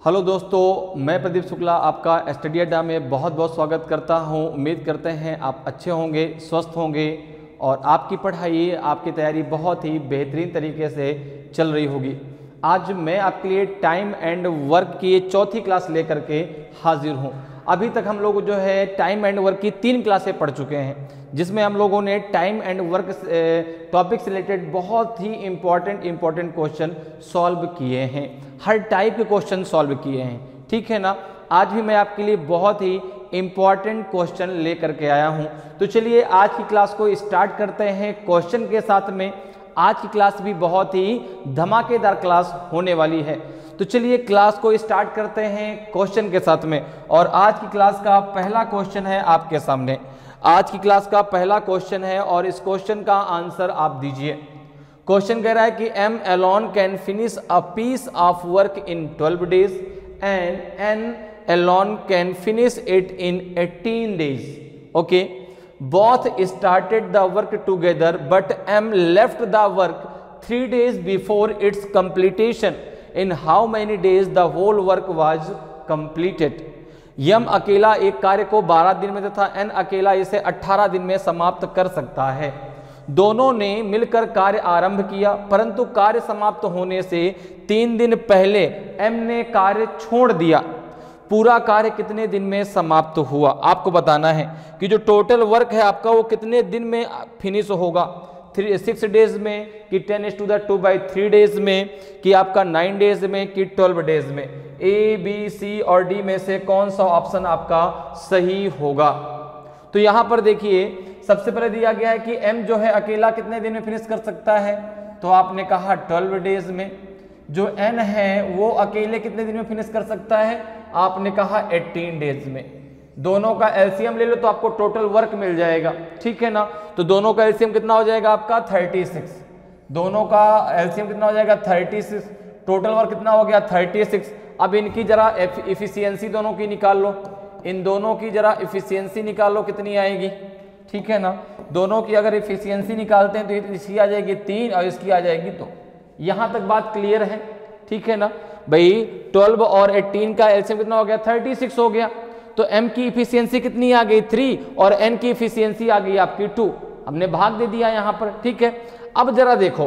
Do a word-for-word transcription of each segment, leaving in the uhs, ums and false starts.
Hello दोस्तों, मैं प्रदीप शुक्ला आपका स्टडी अड्डा में बहुत बहुत स्वागत करता हूं। उम्मीद करते हैं आप अच्छे होंगे, स्वस्थ होंगे और आपकी पढ़ाई, आपकी तैयारी बहुत ही बेहतरीन तरीके से चल रही होगी। आज मैं आपके लिए टाइम एंड वर्क की चौथी क्लास लेकर के हाजिर हूं। अभी तक हम लोग जो है टाइम एंड वर्क की तीन क्लासें पढ़ चुके हैं, जिसमें हम लोगों ने टाइम एंड वर्क टॉपिक से रिलेटेड बहुत ही इंपॉर्टेंट इंपॉर्टेंट क्वेश्चन सॉल्व किए हैं। हर टाइप के क्वेश्चन सॉल्व किए हैं, ठीक है ना। आज भी मैं आपके लिए बहुत ही इंपॉर्टेंट क्वेश्चन लेकर के आया हूं। तो चलिए आज की क्लास को स्टार्ट करते हैं क्वेश्चन के साथ में। आज की क्लास भी बहुत ही धमाकेदार क्लास होने वाली है। तो चलिए क्लास को स्टार्ट करते हैं क्वेश्चन के साथ में। और आज की क्लास का पहला क्वेश्चन है आपके सामने। आज की क्लास का पहला क्वेश्चन है और इस क्वेश्चन का आंसर आप दीजिए। क्वेश्चन कह रहा है कि M alone can finish a piece of work in twelve days and N alone can finish it in eighteen days. Okay, both started the work together but M left the work three days before its completion. In how many days the whole work was completed? M अकेला एक कार्य को बारह दिन में तथा N अकेला इसे अठारह दिन में समाप्त कर सकता है। दोनों ने मिलकर कार्य आरंभ किया, परंतु कार्य समाप्त होने से तीन दिन पहले एम ने कार्य छोड़ दिया। पूरा कार्य कितने दिन में समाप्त हुआ आपको बताना है कि जो टोटल वर्क है आपका वो कितने दिन में फिनिश होगा। थ्री सिक्स डेज में कि ten S to the two by three days में कि आपका नाइन डेज में कि ट्वेल्व डेज में। ए बी सी और डी में से कौन सा ऑप्शन आपका सही होगा। तो यहां पर देखिए सबसे पहले दिया गया है कि एम जो है अकेला कितने दिन में फिनिश कर सकता है, तो आपने कहा ट्वेल्व डेज में। जो एन है वो अकेले कितने दिन में फिनिश कर सकता है, आपने कहा एटीन डेज में। दोनों का एलसीएम ले लो तो आपको टोटल वर्क मिल जाएगा, ठीक है ना। तो दोनों का एलसीएम कितना हो जाएगा आपका थर्टी सिक्स। दोनों का एलसीएम कितना हो जाएगा थर्टी सिक्स। टोटल वर्क कितना हो गया थर्टी सिक्स। अब इनकी जरा इफिशियंसी दोनों की निकाल लो। इन दोनों की जरा इफिशियंसी निकाल लो कितनी आएगी, ठीक है ना। दोनों की अगर इफिशियंसी निकालते हैं तो इसकी आ जाएगी तीन और इसकी आ जाएगी दो। यहां तक बात क्लियर है, ठीक है ना भाई। ट्वेल्व और एटीन का एलसीएम कितना हो गया थर्टी सिक्स हो गया। तो m की इफिशियंसी कितनी आ गई थ्री और n की इफिशियंसी आ गई आपकी टू। हमने भाग दे दिया यहां पर, ठीक है। अब जरा देखो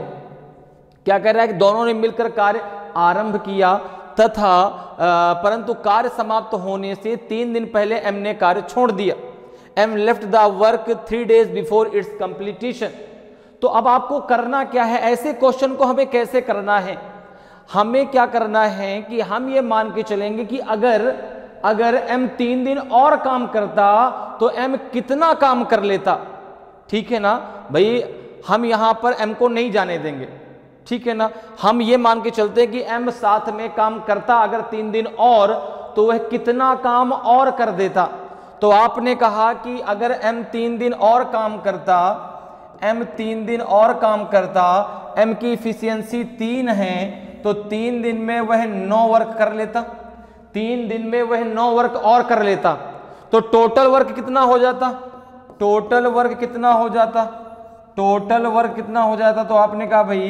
क्या कह रहा है कि दोनों ने मिलकर कार्य आरंभ किया तथा आ, परंतु कार्य समाप्त होने से तीन दिन पहले m ने कार्य छोड़ दिया। m left the work three days before its completion. तो अब आपको करना क्या है, ऐसे क्वेश्चन को हमें कैसे करना है। हमें क्या करना है कि हम ये मान के चलेंगे कि अगर अगर m तीन दिन और काम करता तो m कितना काम कर लेता, ठीक है ना भाई। हम यहां पर m को नहीं जाने देंगे, ठीक है ना। हम ये मान के चलते हैं कि m साथ में काम करता अगर तीन दिन और, तो वह कितना काम और कर देता। तो आपने कहा कि अगर m तीन दिन और काम करता m तीन दिन और काम करता m की इफिशियंसी तीन है, तो तीन दिन में वह नौ वर्क कर लेता। तीन दिन में वह नौ वर्क और कर लेता तो टोटल वर्क कितना हो जाता, टोटल वर्क कितना हो जाता, टोटल वर्क कितना हो जाता। तो आपने कहा भाई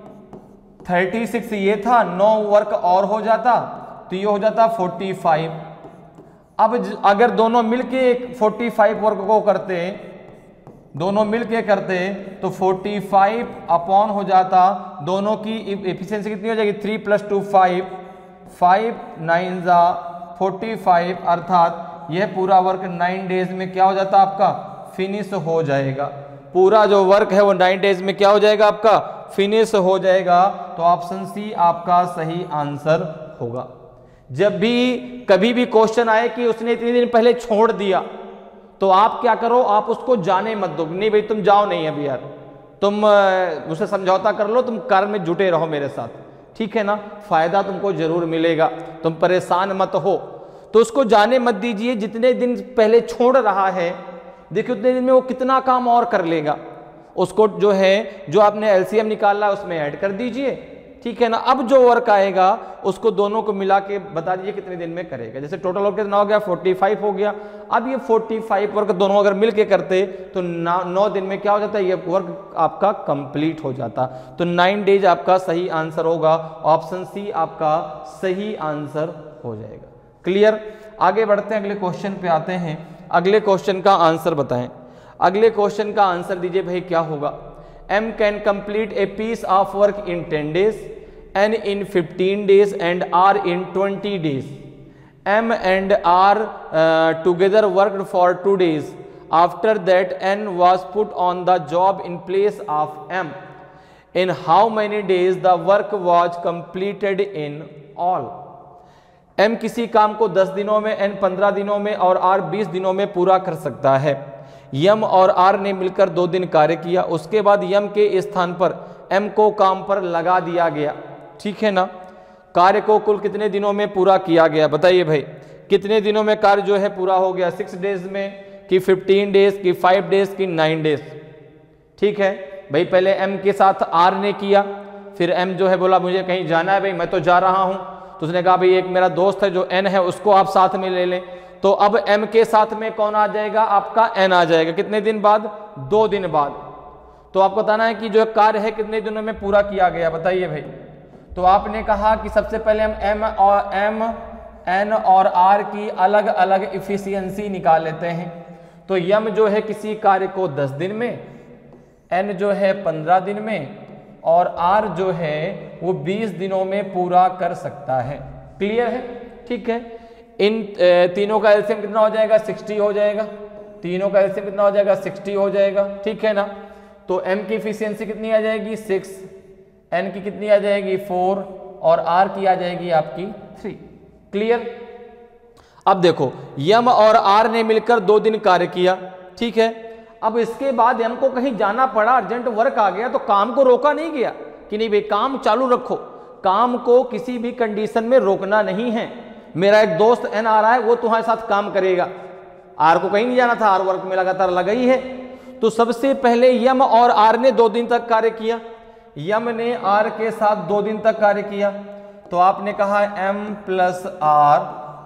थर्टी सिक्स ये था, नौ वर्क और हो जाता तो ये हो जाता फोर्टी फाइव। अब अगर दोनों मिलके फोर्टी फाइव वर्क को करते, दोनों मिलके करते तो फोर्टी फाइव अपॉन हो जाता, दोनों की एफिशिएंसी कितनी हो जाएगी three plus two five, five nine जा फोर्टी फाइव, अर्थात यह पूरा वर्क नाइन डेज में क्या हो जाता आपका फिनिश हो जाएगा। पूरा जो वर्क है वो नाइन डेज में क्या हो जाएगा आपका फिनिश हो जाएगा। तो ऑप्शन सी आपका सही आंसर होगा। जब भी कभी भी क्वेश्चन आए कि उसने इतने दिन पहले छोड़ दिया, तो आप क्या करो, आप उसको जाने मत दो। नहीं भाई तुम जाओ नहीं अभी यार, तुम उसे समझौता कर लो, तुम कार्य में जुटे रहो मेरे साथ, ठीक है ना। फायदा तुमको जरूर मिलेगा, तुम परेशान मत हो। तो उसको जाने मत दीजिए। जितने दिन पहले छोड़ रहा है देखिए उतने दिन में वो कितना काम और कर लेगा। उसको जो है जो आपने एलसीएम निकाला उसमें ऐड कर दीजिए, ठीक है ना। अब जो वर्क आएगा उसको दोनों को मिला के बता दीजिए कितने दिन में करेगा। जैसे टोटल वर्क कितना हो गया, पैंतालीस हो गया। अब ये पैंतालीस वर्क दोनों अगर मिल के करते तो नौ दिन में क्या हो जाता है, ये वर्क आपका कंप्लीट हो जाता। तो नाइन डेज आपका सही आंसर होगा, ऑप्शन सी आपका सही आंसर हो जाएगा। क्लियर। आगे बढ़ते हैं, अगले क्वेश्चन पे आते हैं। अगले क्वेश्चन का आंसर बताएं। अगले क्वेश्चन का आंसर दीजिए भाई क्या होगा। M can complete a piece of work in ten days, N in fifteen days and R in twenty days. M and R uh, together worked for two days. After that, N was put on the job in place of M. In how many days the work was completed in all? M किसी काम को दस दिनों में, N पंद्रह दिनों में और R बीस दिनों में पूरा कर सकता है। यम और आर ने मिलकर दो दिन कार्य किया, उसके बाद यम के स्थान पर एम को काम पर लगा दिया गया, ठीक है ना। कार्य को कुल कितने दिनों में पूरा किया गया, बताइए भाई कितने दिनों में कार्य जो है पूरा हो गया, सिक्स डेज में कि फिफ्टीन डेज की फाइव डेज की नाइन डेज, ठीक है भाई। पहले एम के साथ आर ने किया, फिर एम जो है बोला मुझे कहीं जाना है भाई, मैं तो जा रहा हूं, तो उसने कहा भाई एक मेरा दोस्त है जो एन है उसको आप साथ में ले लें। तो अब m के साथ में कौन आ जाएगा, आपका n आ जाएगा। कितने दिन बाद, दो दिन बाद। तो आपको बताना है कि जो कार्य है कितने दिनों में पूरा किया गया, बताइए भाई। तो आपने कहा कि सबसे पहले हम m और m n और r की अलग अलग इफिशियंसी निकाल लेते हैं। तो m जो है किसी कार्य को दस दिन में, n जो है पंद्रह दिन में और r जो है वो बीस दिनों में पूरा कर सकता है। क्लियर है, ठीक है। इन तीनों का एलसीएम कितना हो जाएगा, साठ हो जाएगा। तीनों का एलसीएम कितना हो जाएगा, साठ हो जाएगा, ठीक है ना। तो m की इफिशियंसी कितनी आ जाएगी, सिक्स, n की कितनी आ जाएगी, फोर और r की आ जाएगी आपकी थ्री। क्लियर। अब देखो m और r ने मिलकर दो दिन कार्य किया, ठीक है। अब इसके बाद m को कहीं जाना पड़ा, अर्जेंट वर्क आ गया, तो काम को रोका नहीं गया कि नहीं भाई काम चालू रखो। काम को किसी भी कंडीशन में रोकना नहीं है। मेरा एक दोस्त एन आ रहा है, वो तुम्हारे साथ काम करेगा, आर को कहीं नहीं जाना था, आर वर्क में लगातार लगा ही है। तो सबसे पहले यम और आर ने दो दिन तक कार्य किया, यम ने आर के साथ दो दिन तक कार्य किया। तो आपने कहा एम प्लस आर,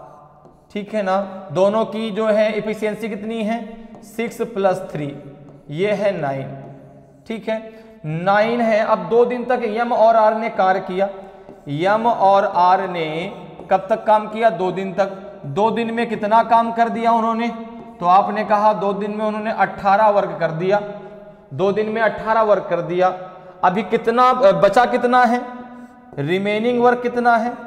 ठीक है ना। दोनों की जो है इफिशियंसी कितनी है, सिक्स प्लस थ्री, ये है नाइन, ठीक है, नाइन है। अब दो दिन तक यम और आर ने कार्य किया। यम और आर ने कब तक काम किया, दो दिन तक। दो दिन में कितना काम कर दिया उन्होंने, तो आपने कहा दो दिन में उन्होंने अठारह वर्क कर दिया। दो दिन में अठारह वर्क कर दिया। अभी कितना बचा, कितना है रिमेनिंग वर्क, कितना है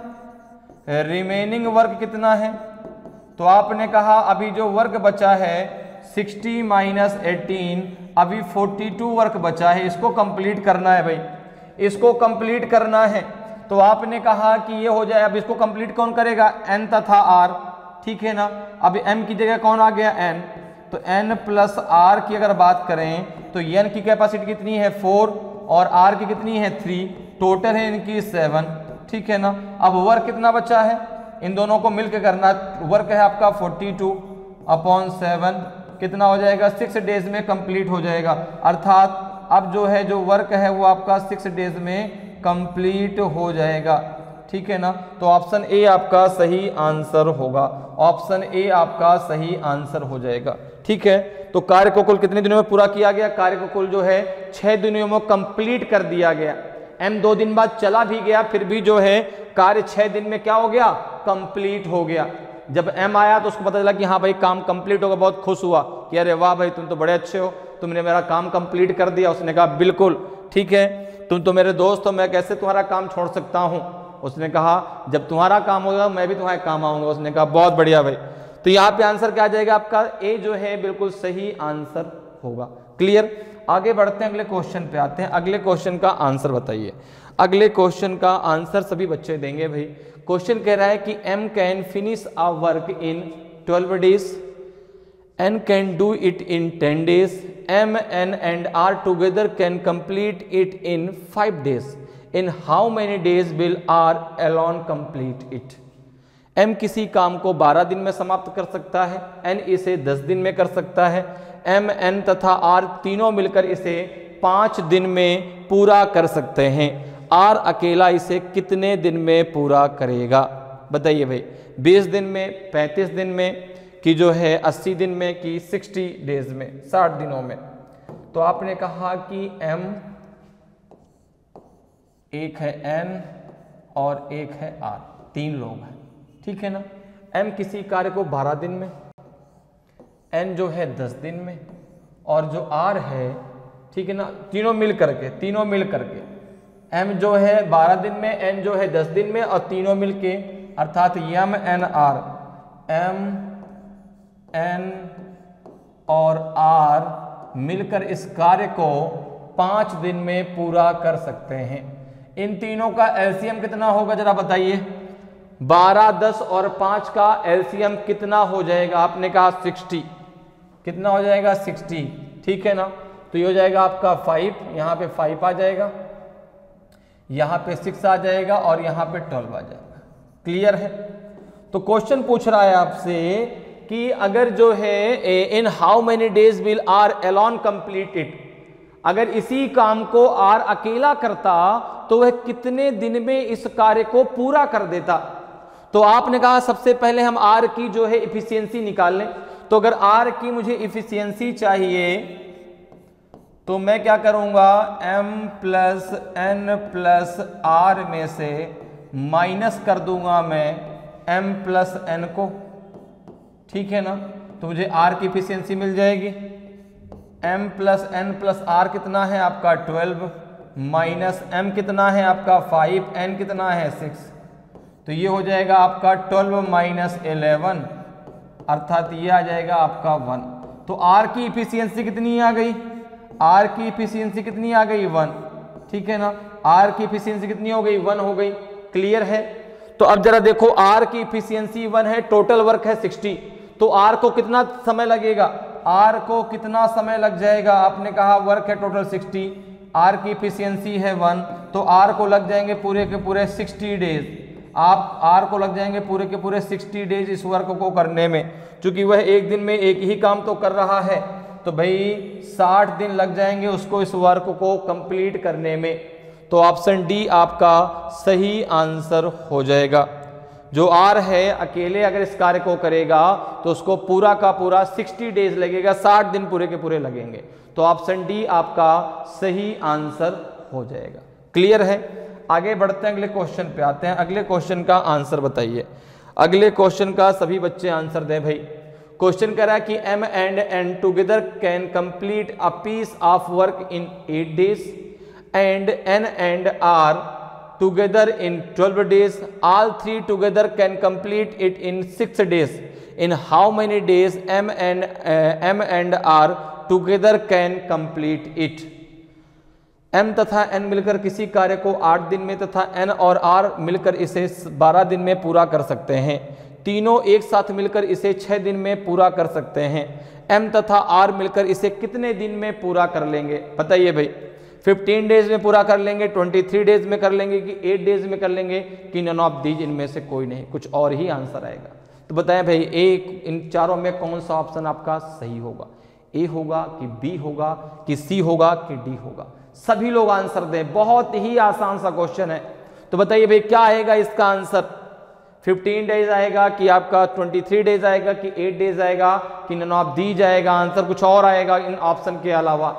रिमेनिंग वर्क कितना है। तो आपने कहा अभी जो वर्क बचा है साठ माइनस एटीन, अभी बयालीस वर्क बचा है, इसको कंप्लीट करना है भाई, इसको कंप्लीट करना है। तो आपने कहा कि ये हो जाए। अब इसको कंप्लीट कौन करेगा, n तथा r, ठीक है ना। अब m की जगह कौन आ गया, n। तो n प्लस r की अगर बात करें तो n की कैपेसिटी कितनी है, फोर और r की कितनी है, थ्री। टोटल है इनकी सेवन, ठीक है ना। अब वर्क कितना बचा है, इन दोनों को मिलकर करना। वर्क है आपका फोर्टी टू अपॉन सेवन, कितना हो जाएगा, सिक्स डेज में कंप्लीट हो जाएगा। अर्थात अब जो है जो वर्क है वो आपका सिक्स डेज में कंप्लीट हो जाएगा, ठीक है ना। तो ऑप्शन ए आपका सही आंसर होगा, ऑप्शन ए आपका सही आंसर हो जाएगा, ठीक है। तो कार्य को कुल कितने दिनों में पूरा किया गया, कार्य को कुल जो है छह दिनों में कंप्लीट कर दिया गया। एम दो दिन बाद चला भी गया, फिर भी जो है कार्य छह दिन में क्या हो गया, कंप्लीट हो गया। जब एम आया तो उसको पता चला कि हाँ भाई काम कंप्लीट होगा, बहुत खुश हुआ कि अरे वाह भाई तुम तो बड़े अच्छे हो, तुमने मेरा काम कंप्लीट कर दिया। उसने कहा बिल्कुल ठीक है, तुम तो मेरे दोस्त हो, मैं कैसे तुम्हारा काम छोड़ सकता हूं। उसने कहा जब तुम्हारा काम होगा मैं भी तुम्हारे काम आऊंगा। उसने कहा बहुत बढ़िया भाई। तो यहाँ पे आंसर क्या आ जाएगा आपका, ए जो है बिल्कुल सही आंसर होगा। क्लियर। आगे बढ़ते हैं, अगले क्वेश्चन पे आते हैं। अगले क्वेश्चन का आंसर बताइए। अगले क्वेश्चन का आंसर सभी बच्चे देंगे भाई। क्वेश्चन कह रहा है कि M can finish a work in twelve days, N can do it in ten days, M, N and R together can complete it in five days. In how many days will R alone complete it? M किसी काम को बारह दिन में समाप्त कर सकता है, N इसे दस दिन में कर सकता है, M, N तथा R तीनों मिलकर इसे पाँच दिन में पूरा कर सकते हैं। आर अकेला इसे कितने दिन में पूरा करेगा? बताइए भाई, बीस दिन में, पैंतीस दिन में, कि जो है अस्सी दिन में, कि साठ डेज में, साठ दिनों में। तो आपने कहा कि m एक है n और एक है r, तीन लोग हैं, ठीक है ना। m किसी कार्य को बारह दिन में, n जो है दस दिन में, और जो r है, ठीक है ना, तीनों मिल करके, तीनों मिल करके m जो है बारह दिन में, n जो है दस दिन में, और तीनों मिल के अर्थात m n r, m n और r मिलकर इस कार्य को पाँच दिन में पूरा कर सकते हैं। इन तीनों का एलसीएम कितना होगा जरा बताइए? बारह, दस और पाँच का एलसीएम कितना हो जाएगा? आपने कहा साठ, कितना हो जाएगा? साठ, ठीक है ना। तो ये हो जाएगा आपका फाइव, यहाँ पे फाइव आ जाएगा, यहाँ पे सिक्स आ जाएगा, और यहाँ पे ट्वेल्व आ जाएगा। क्लियर है? तो क्वेश्चन पूछ रहा है आपसे कि अगर जो है in how many days will R alone complete it, अगर इसी काम को आर अकेला करता तो वह कितने दिन में इस कार्य को पूरा कर देता? तो आपने कहा सबसे पहले हम आर की जो है इफिशियंसी निकाल लें। तो अगर आर की मुझे इफिशियंसी चाहिए तो मैं क्या करूंगा? m plus N plus R में से माइनस कर दूंगा मैं m प्लस एन को, ठीक है ना। तो मुझे r की इफिशियंसी मिल जाएगी। m plus N plus R कितना है आपका? ट्वेल्व, माइनस m कितना है आपका? फाइव, n कितना है? सिक्स। तो ये हो जाएगा आपका ट्वेल्व माइनस इलेवन, अर्थात ये आ जाएगा आपका वन। तो r की इफिशियंसी कितनी आ गई? r की इफिशियंसी कितनी आ गई? वन, ठीक है ना। r की इफिशियंसी कितनी हो गई? वन हो गई। क्लियर है? तो अब जरा देखो, r की इफिशियंसी वन है, टोटल वर्क है साठ, तो r को कितना समय लगेगा? r को कितना समय लग जाएगा? आपने कहा वर्क है टोटल साठ, r की इफिशियंसी है वन, तो r को लग जाएंगे पूरे के पूरे साठ डेज। आप r को लग जाएंगे पूरे के पूरे साठ डेज इस वर्क को करने में। क्योंकि वह एक दिन में एक ही काम तो कर रहा है, तो भाई साठ दिन लग जाएंगे उसको इस वर्क को कंप्लीट करने में। तो ऑप्शन डी आपका सही आंसर हो जाएगा। जो आर है अकेले अगर इस कार्य को करेगा तो उसको पूरा का पूरा साठ डेज लगेगा, साठ दिन पूरे के पूरे लगेंगे। तो ऑप्शन डी आपका सही आंसर हो जाएगा। क्लियर है? आगे बढ़ते हैं, अगले क्वेश्चन पे आते हैं। अगले क्वेश्चन का आंसर बताइए। अगले क्वेश्चन का सभी बच्चे आंसर दें भाई। क्वेश्चन कह रहा है कि m and n together can complete a piece of work in eight days and n and r together in twelve days. All three together can complete it in six days. In how many days m and uh, m and r together can complete it? m तथा n मिलकर किसी कार्य को आठ दिन में तथा n और r मिलकर इसे बारह दिन में पूरा कर सकते हैं। तीनों एक साथ मिलकर इसे छह दिन में पूरा कर सकते हैं। m तथा r मिलकर इसे कितने दिन में पूरा कर लेंगे? बताइए भाई। पंद्रह डेज में पूरा कर लेंगे, तेईस डेज में कर लेंगे, कि आठ डेज में कर लेंगे, कि नन ऑफ दीज, इनमें से कोई नहीं, कुछ और ही आंसर आएगा। तो बताएं भाई, एक इन चारों में कौन सा ऑप्शन आपका सही होगा? ए होगा कि बी होगा कि सी होगा कि डी होगा? सभी लोग आंसर दें, बहुत ही आसान सा क्वेश्चन है। तो बताइए भाई क्या आएगा इसका आंसर? पंद्रह डेज आएगा कि आपका तेईस डेज आएगा कि आठ डेज आएगा कि नन ऑफ दीज आएगा? आंसर कुछ और आएगा इन ऑप्शन के अलावा।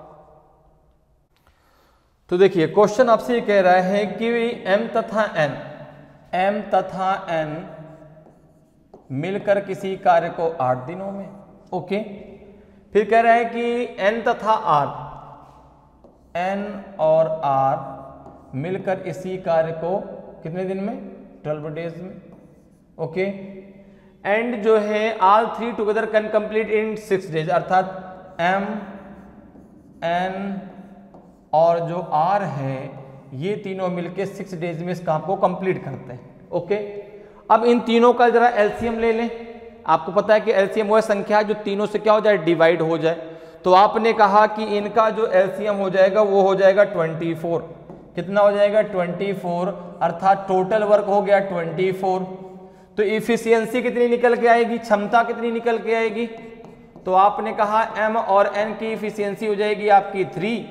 तो देखिए क्वेश्चन आपसे ये कह रहा है कि m तथा n, m तथा n मिलकर किसी कार्य को आठ दिनों में, ओके। फिर कह रहा है कि n तथा r, n और r मिलकर इसी कार्य को कितने दिन में? ट्वेल्व डेज में, ओके। एंड जो है all three together can complete in six days, अर्थात m, n और जो R है ये तीनों मिलके सिक्स डेज में इस काम को कंप्लीट करते हैं, ओके। अब इन तीनों का जरा एलसीएम ले लें। आपको पता है कि एलसीएम वो संख्या जो तीनों से क्या हो जाए? डिवाइड हो जाए। तो आपने कहा कि इनका जो एलसीएम हो जाएगा वो हो जाएगा चौबीस। कितना हो जाएगा? चौबीस, अर्थात टोटल वर्क हो गया चौबीस। तो इफिशियंसी कितनी निकल के आएगी? क्षमता कितनी निकल के आएगी? तो आपने कहा m और n की इफिशियंसी हो जाएगी आपकी थ्री,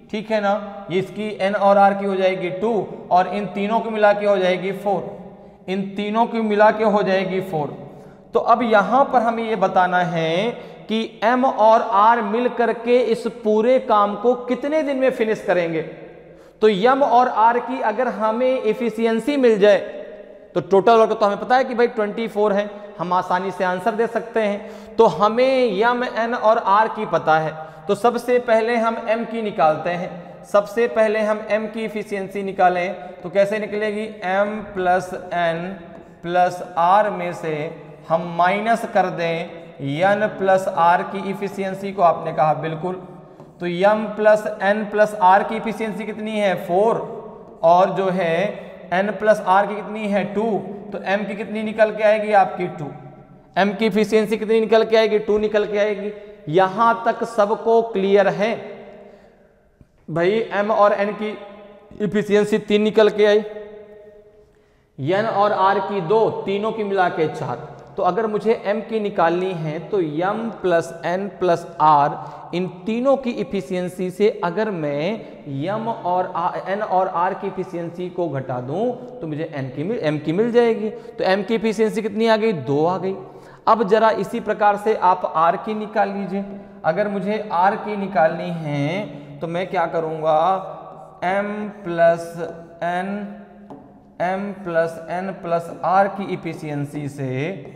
ठीक है ना, ये इसकी एन और आर की हो जाएगी टू, और इन तीनों को मिला के हो जाएगी फोर, इन तीनों को मिला के हो जाएगी फोर। तो अब यहां पर हमें ये बताना है कि एम और आर मिल करके इस पूरे काम को कितने दिन में फिनिश करेंगे। तो एम और आर की अगर हमें एफिशिएंसी मिल जाए तो टोटल वर्क तो हमें पता है कि भाई चौबीस है, हम आसानी से आंसर दे सकते हैं। तो हमें एम एन और आर की पता है, तो सबसे पहले हम एम की निकालते हैं। सबसे पहले हम एम की एफिशिएंसी निकालें तो कैसे निकलेगी, M plus N plus R में से हम माइनस कर दें एन प्लस आर की इफिशियंसी को। आपने कहा बिल्कुल, तो M plus N plus R की इफिशियंसी कितनी है फोर, और जो है एन प्लस आर की कितनी है टू, तो एम की कितनी निकल के आएगी आपकी टू, एम की इफिशियंसी कितनी निकल के आएगी, टू निकल के आएगी। यहां तक सबको क्लियर है भाई, एम और एन की इफिशियंसी तीन निकल के आई, एन और आर की दो, तीनों की मिला के चार। तो अगर मुझे m की निकालनी है तो m plus N plus R इन तीनों की इफिशियंसी से अगर मैं m और n और r की इफिशियंसी को घटा दूं तो मुझे n की मिल m की मिल जाएगी। तो m की इफिशियंसी कितनी आ गई, दो आ गई। अब जरा इसी प्रकार से आप r की निकाल लीजिए। अगर मुझे r की निकालनी है तो मैं क्या करूंगा, m plus N m plus N plus R की इफिशियंसी से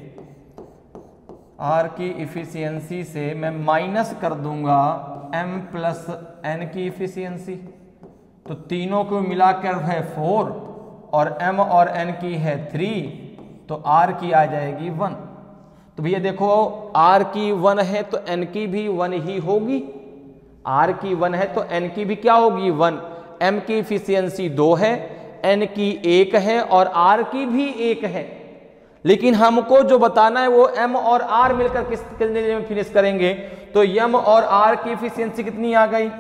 R की इफिशियंसी से मैं माइनस कर दूंगा M प्लस एन की इफिशियंसी। तो तीनों को मिलाकर है फोर और M और N की है थ्री, तो R की आ जाएगी वन। तो भैया देखो R की वन है तो N की भी वन ही होगी, R की वन है तो N की भी क्या होगी, वन। M की इफिशियंसी दो है, N की एक है और R की भी एक है। लेकिन हमको जो बताना है वो M और R मिलकर किस कितने दिन में फिनिश करेंगे। तो M और R की इफिशियंसी कितनी आ गई,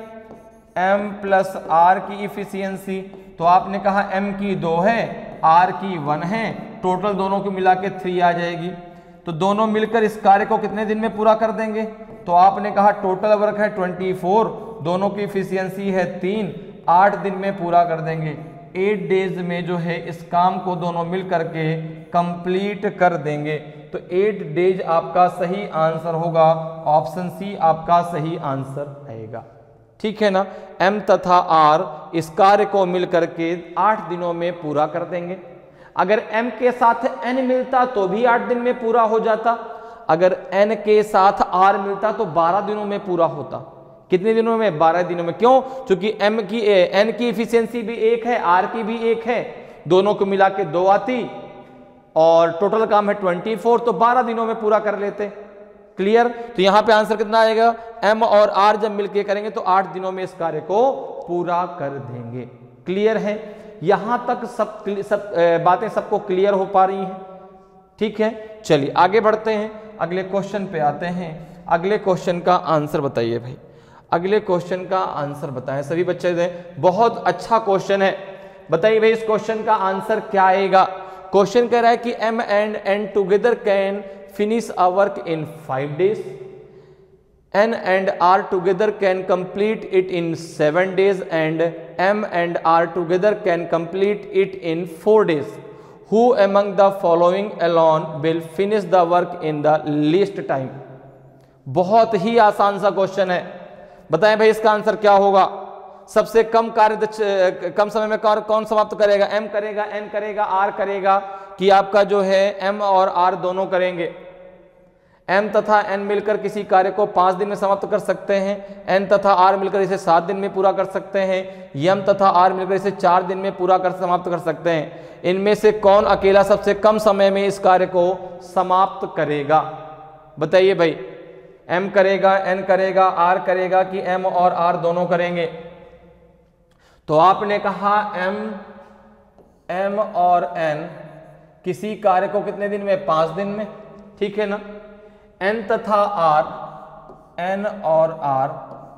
M प्लस R की इफिशियंसी। तो आपने कहा M की दो है, R की वन है, टोटल दोनों को मिला के थ्री आ जाएगी। तो दोनों मिलकर इस कार्य को कितने दिन में पूरा कर देंगे। तो आपने कहा टोटल वर्क है ट्वेंटी फोर, दोनों की इफिशियंसी है तीन, आठ दिन में पूरा कर देंगे। एट डेज में जो है इस काम को दोनों मिल करके कंप्लीट कर देंगे। तो एट डेज आपका सही आंसर होगा, ऑप्शन सी आपका सही आंसर आएगा। ठीक है ना, M तथा R इस कार्य को मिल करके आठ दिनों में पूरा कर देंगे। अगर M के साथ N मिलता तो भी आठ दिन में पूरा हो जाता, अगर N के साथ R मिलता तो बारह दिनों में पूरा होता। कितने दिनों में, बारह दिनों में। क्यों, क्योंकि M की N की इफिशियंसी भी एक है, R की भी एक है, दोनों को मिला के दो आती और टोटल काम है ट्वेंटी फोर, तो बारह दिनों में पूरा कर लेते। क्लियर। तो यहां पे आंसर कितना आएगा, M और R जब मिलके करेंगे तो आठ दिनों में इस कार्य को पूरा कर देंगे। क्लियर है, यहां तक सब सब बातें सबको क्लियर हो पा रही हैं। ठीक है, चलिए आगे बढ़ते हैं, अगले क्वेश्चन पे आते हैं। अगले क्वेश्चन का आंसर बताइए भाई, अगले क्वेश्चन का आंसर बताएं सभी बच्चे दें। बहुत अच्छा क्वेश्चन है, बताइए भाई इस क्वेश्चन का आंसर क्या आएगा। क्वेश्चन कह रहा है कि M and N together can finish a work in five days, N and R together can complete it in seven days and M and R together can complete it in four days. Who among the following alone will finish the work in the least time? बहुत ही आसान सा question है, बताएं भाई इसका answer क्या होगा। सबसे कम कार्य कम समय में कार्य कौन समाप्त करेगा, M करेगा, N करेगा, R करेगा, कि आपका जो है M और R दोनों करेंगे। M तथा N मिलकर किसी कार्य को पांच दिन में समाप्त कर सकते हैं, N तथा R मिलकर इसे सात दिन में पूरा कर सकते हैं, M तथा R मिलकर इसे चार दिन में पूरा कर समाप्त कर सकते हैं। इनमें से कौन अकेला सबसे कम समय में इस कार्य को समाप्त करेगा, बताइए भाई। M करेगा, N करेगा, R करेगा कि M और R दोनों करेंगे। तो आपने कहा M M और N किसी कार्य को कितने दिन में, पांच दिन में। ठीक है ना, N तथा R, N और R,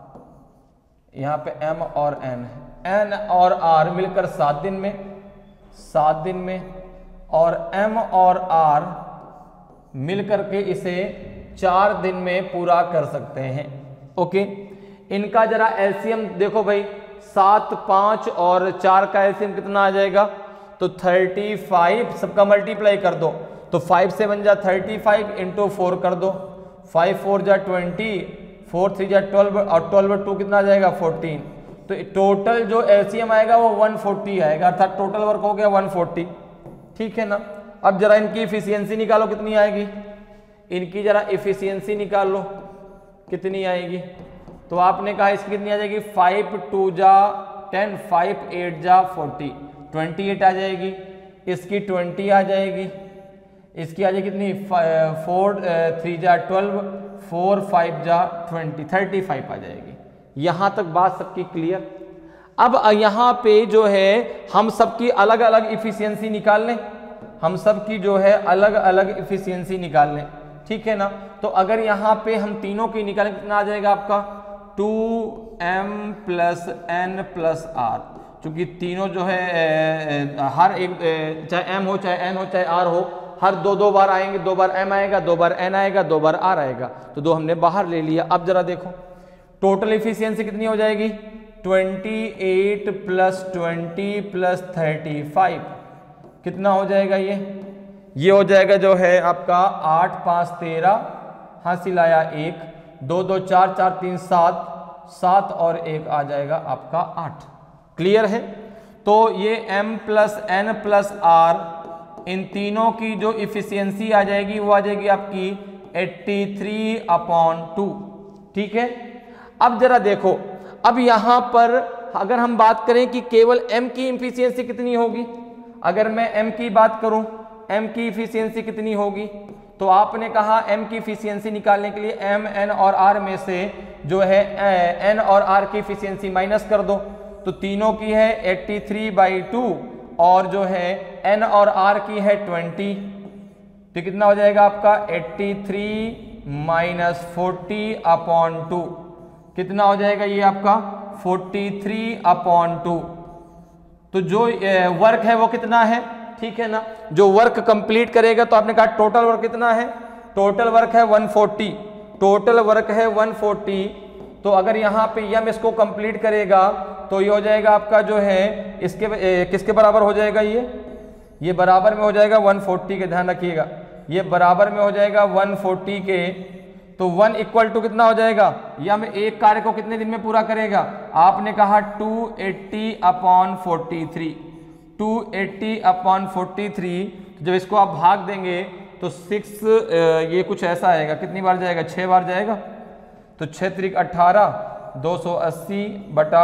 यहां पे M और N है, N और R मिलकर सात दिन में, सात दिन में, और M और R मिलकर के इसे चार दिन में पूरा कर सकते हैं। ओके, इनका जरा एलसीएम देखो भाई, सात, पाँच और चार का एलसीएम कितना आ जाएगा, तो थर्टी फाइव, सबका मल्टीप्लाई कर दो, तो फाइव से बन जा थर्टी फाइव इंटू फोर कर दो, फाइव फोर जा ट्वेंटी, फोर थ्री जा ट्वेल्व और ट्वेल्व टू कितना आ जाएगा फोर्टीन। तो टोटल जो एलसीएम आएगा वो वन फोर्टी आएगा, अर्थात टोटल वर्क हो गया वन फोर्टी। ठीक है ना। अब जरा इनकी इफिशियंसी निकालो कितनी आएगी, इनकी जरा इफिशियंसी निकाल लो कितनी आएगी। तो आपने कहा इसकी कितनी आ जाएगी, फाइव टू जा टेन, फाइव एट जा फोर्टी, ट्वेंटी एट आ जाएगी। इसकी ट्वेंटी आ जाएगी, इसकी आ जाएगी कितनी, फोर थ्री जा ट्वेल्व, फोर फाइव जा ट्वेंटी, थर्टी फाइव आ जाएगी। यहाँ तक बात सबकी क्लियर। अब यहाँ पे जो है हम सबकी अलग अलग इफिशियंसी निकाल लें, हम सबकी जो है अलग अलग इफिशियंसी निकाल लें। ठीक है ना। तो अगर यहाँ पे हम तीनों की निकालें कितना आ जाएगा आपका, two M plus N plus R, क्योंकि तीनों जो है हर एक, चाहे एम हो चाहे एन हो चाहे आर हो, हर दो दो बार आएंगे, दो बार एम आएगा, दो बार एन आएगा, दो बार आर आएगा, तो दो हमने बाहर ले लिया। अब जरा देखो टोटल इफिशियंसी कितनी हो जाएगी, twenty eight plus twenty plus thirty five, कितना हो जाएगा ये, ये हो जाएगा जो है आपका आठ पाँच तेरह, हासिल आया एक, दो दो चार, चार तीन सात, सात और एक आ जाएगा आपका आठ। क्लियर है। तो ये m plus N plus R, इन तीनों की जो इफिशियंसी आ जाएगी वो आ जाएगी आपकी तिरासी अपॉन टू। ठीक है। अब जरा देखो, अब यहां पर अगर हम बात करें कि केवल m की इफिशियंसी कितनी होगी, अगर मैं m की बात करूं, m की इफिशियंसी कितनी होगी, तो आपने कहा m की इफिशियंसी निकालने के लिए m, n और r में से जो है n और r की इफिशियंसी माइनस कर दो, तो तीनों की है तिरासी बाई टू और जो है n और r की है ट्वेंटी, तो कितना हो जाएगा आपका तिरासी माइनस फोर्टी अपॉन टू, कितना हो जाएगा ये आपका तैंतालीस अपॉन टू। तो जो वर्क है वो कितना है, ठीक है ना, जो वर्क कंप्लीट करेगा, तो आपने कहा टोटल वर्क कितना है, टोटल वर्क है वन फोर्टी, टोटल वर्क है वन फोर्टी। तो अगर यहाँ पे यम इसको कंप्लीट करेगा तो ये हो जाएगा आपका जो है इसके ए, किसके बराबर हो जाएगा, ये ये बराबर में हो जाएगा वन फोर्टी के, ध्यान रखिएगा ये बराबर में हो जाएगा वन फोर्टी के। तो वन इक्वल टू कितना हो जाएगा, यम एक कार्य को कितने दिन में पूरा करेगा, आपने कहा two eighty upon forty three, two eighty upon forty three. जब इसको आप भाग देंगे तो सिक्स, ये कुछ ऐसा आएगा, कितनी बार जाएगा, छः बार जाएगा, तो छः त्रिक अट्ठारह, दो सौ अस्सी बटा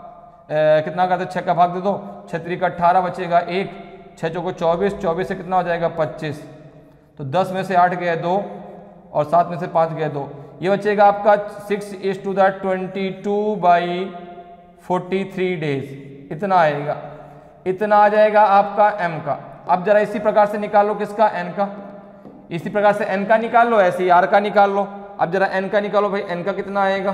ए, कितना करते, छः का भाग दे दो, छः त्रिक अट्ठारह बचेगा एक, छः चौको चौबीस, चौबीस से कितना हो जाएगा पच्चीस, तो दस में से आठ गए दो और सात में से पाँच गए दो, ये बचेगा आपका six is to the twenty two by forty three days, इतना आएगा, इतना आ जाएगा आपका m का। अब जरा इसी प्रकार से निकाल लो किसका, n का, इसी प्रकार से n का निकाल लो, ऐसे ही r का निकाल लो। अब जरा n का निकालो भाई, n का कितना आएगा,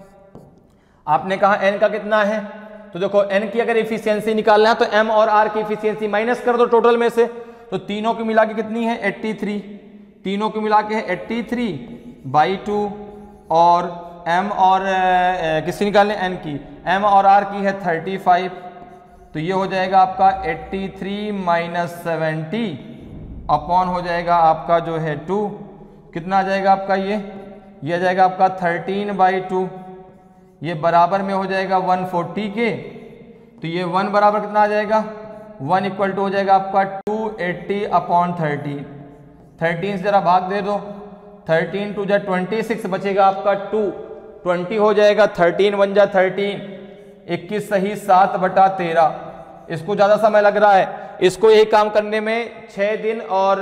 आपने कहा n का कितना है, तो देखो n की अगर इफिशियंसी निकालना है तो m और r की इफिशियंसी माइनस कर दो टोटल में से, तो तीनों की मिला के कितनी है तिरासी, तीनों की मिला के है तिरासी बाई टू, और m और किसकी निकालने, n की, m और r की है थर्टी फाइव, तो ये हो जाएगा आपका तिरासी माइनस सेवेंटी अपॉन हो जाएगा आपका जो है टू, कितना आ जाएगा आपका, ये ये आ जाएगा आपका थर्टीन बाई टू, ये बराबर में हो जाएगा वन फोर्टी के, तो ये वन बराबर कितना आ जाएगा, वन इक्वल टू हो जाएगा आपका two eighty upon thirteen, thirteen से जरा भाग दे दो, थर्टीन टू जा ट्वेंटी सिक्स बचेगा आपका टू, ट्वेंटी हो जाएगा, थर्टीन वन जा थर्टीन, इक्कीस सही सात बटा तेरह। इसको ज़्यादा समय लग रहा है, इसको यही काम करने में छः दिन और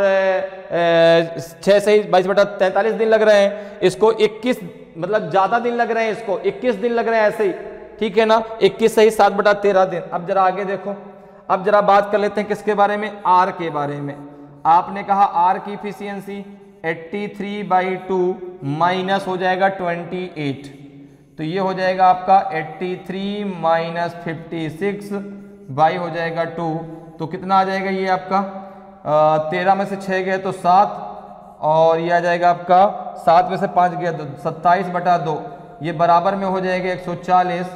छः सही बाईस बटा तैंतालीस दिन लग रहे हैं, इसको इक्कीस मतलब ज़्यादा दिन लग रहे हैं, इसको इक्कीस दिन लग रहे हैं ऐसे ही, ठीक है ना, इक्कीस सही सात बटा तेरह दिन। अब जरा आगे देखो, अब जरा बात कर लेते हैं किसके बारे में, आर के बारे में। आपने कहा आर की इफिशियंसी तिरासी बाई टू माइनस हो जाएगा ट्वेंटी एट, तो ये हो जाएगा आपका तिरासी माइनस फिफ्टी सिक्स बाई हो जाएगा टू, तो कितना आ जाएगा ये आपका, तेरह में से छः गए तो सात, और ये आ जाएगा आपका सात में से पाँच गया तो सत्ताईस बटा दो, ये बराबर में हो जाएगा एक सौ चालीस,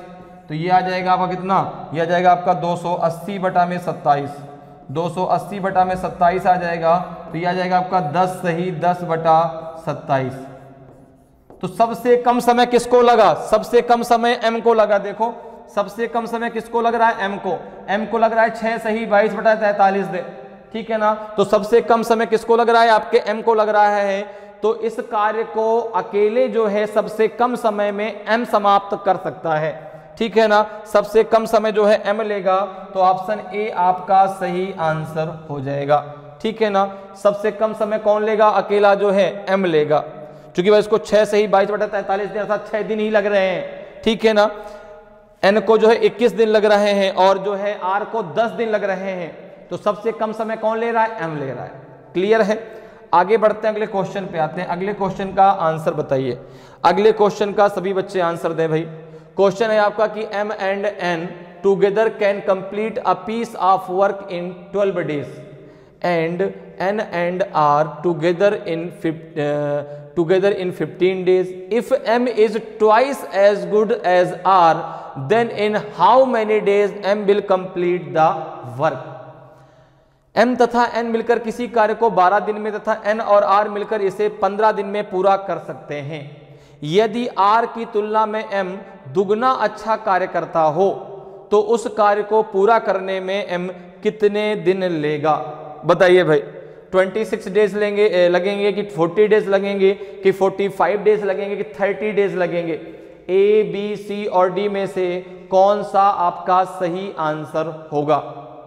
तो ये आ जाएगा आपका कितना, ये आ जाएगा आपका दो सौ अस्सी बटा में सत्ताईस, दो सौ अस्सी बटा में सत्ताईस आ जाएगा, तो ये आ जाएगा आपका दस सही दस बटा सत्ताईस। तो सबसे कम समय किसको लगा, सबसे कम समय m को लगा। देखो सबसे कम समय किसको लग रहा है, m को, m को लग रहा है छह सही बाईस बटा तैंतालीस दे, ठीक है ना। तो सबसे कम समय किसको लग रहा है, आपके m को लग रहा है। तो इस कार्य को अकेले जो है सबसे कम समय में m समाप्त कर सकता है, ठीक है ना। सबसे कम समय जो है m लेगा, तो ऑप्शन ए आपका सही आंसर हो जाएगा, ठीक है ना। सबसे कम समय कौन लेगा, अकेला जो है m लेगा, क्योंकि भाई इसको छह सही बाईस बटा तैंतालीस दिन अर्थात छह दिन ही लग रहे हैं, ठीक है ना। n को जो है इक्कीस दिन लग रहे हैं और जो है r को दस दिन लग रहे हैं, तो सबसे कम समय कौन ले रहा है, m ले रहा है। क्लियर है। आगे बढ़ते हैं, अगले क्वेश्चन पे आते हैं। अगले क्वेश्चन का आंसर बताइए, अगले क्वेश्चन का सभी बच्चे आंसर दें भाई। क्वेश्चन है आपका कि m and n together can complete a piece of work in twelve days and n and r together in together in fifteen days. If m is twice as good as r, then in how many days m will complete the work. m तथा n मिलकर किसी कार्य को बारह दिन में तथा n और r मिलकर इसे पंद्रह दिन में पूरा कर सकते हैं। यदि r की तुलना में m दुगना अच्छा कार्य करता हो तो उस कार्य को पूरा करने में m कितने दिन लेगा, बताइए भाई। छब्बीस डेज लेंगे लगेंगे कि चालीस डेज लगेंगे कि पैंतालीस डेज लगेंगे कि तीस डेज लगेंगे। ए बी सी और डी में से कौन सा आपका सही आंसर होगा।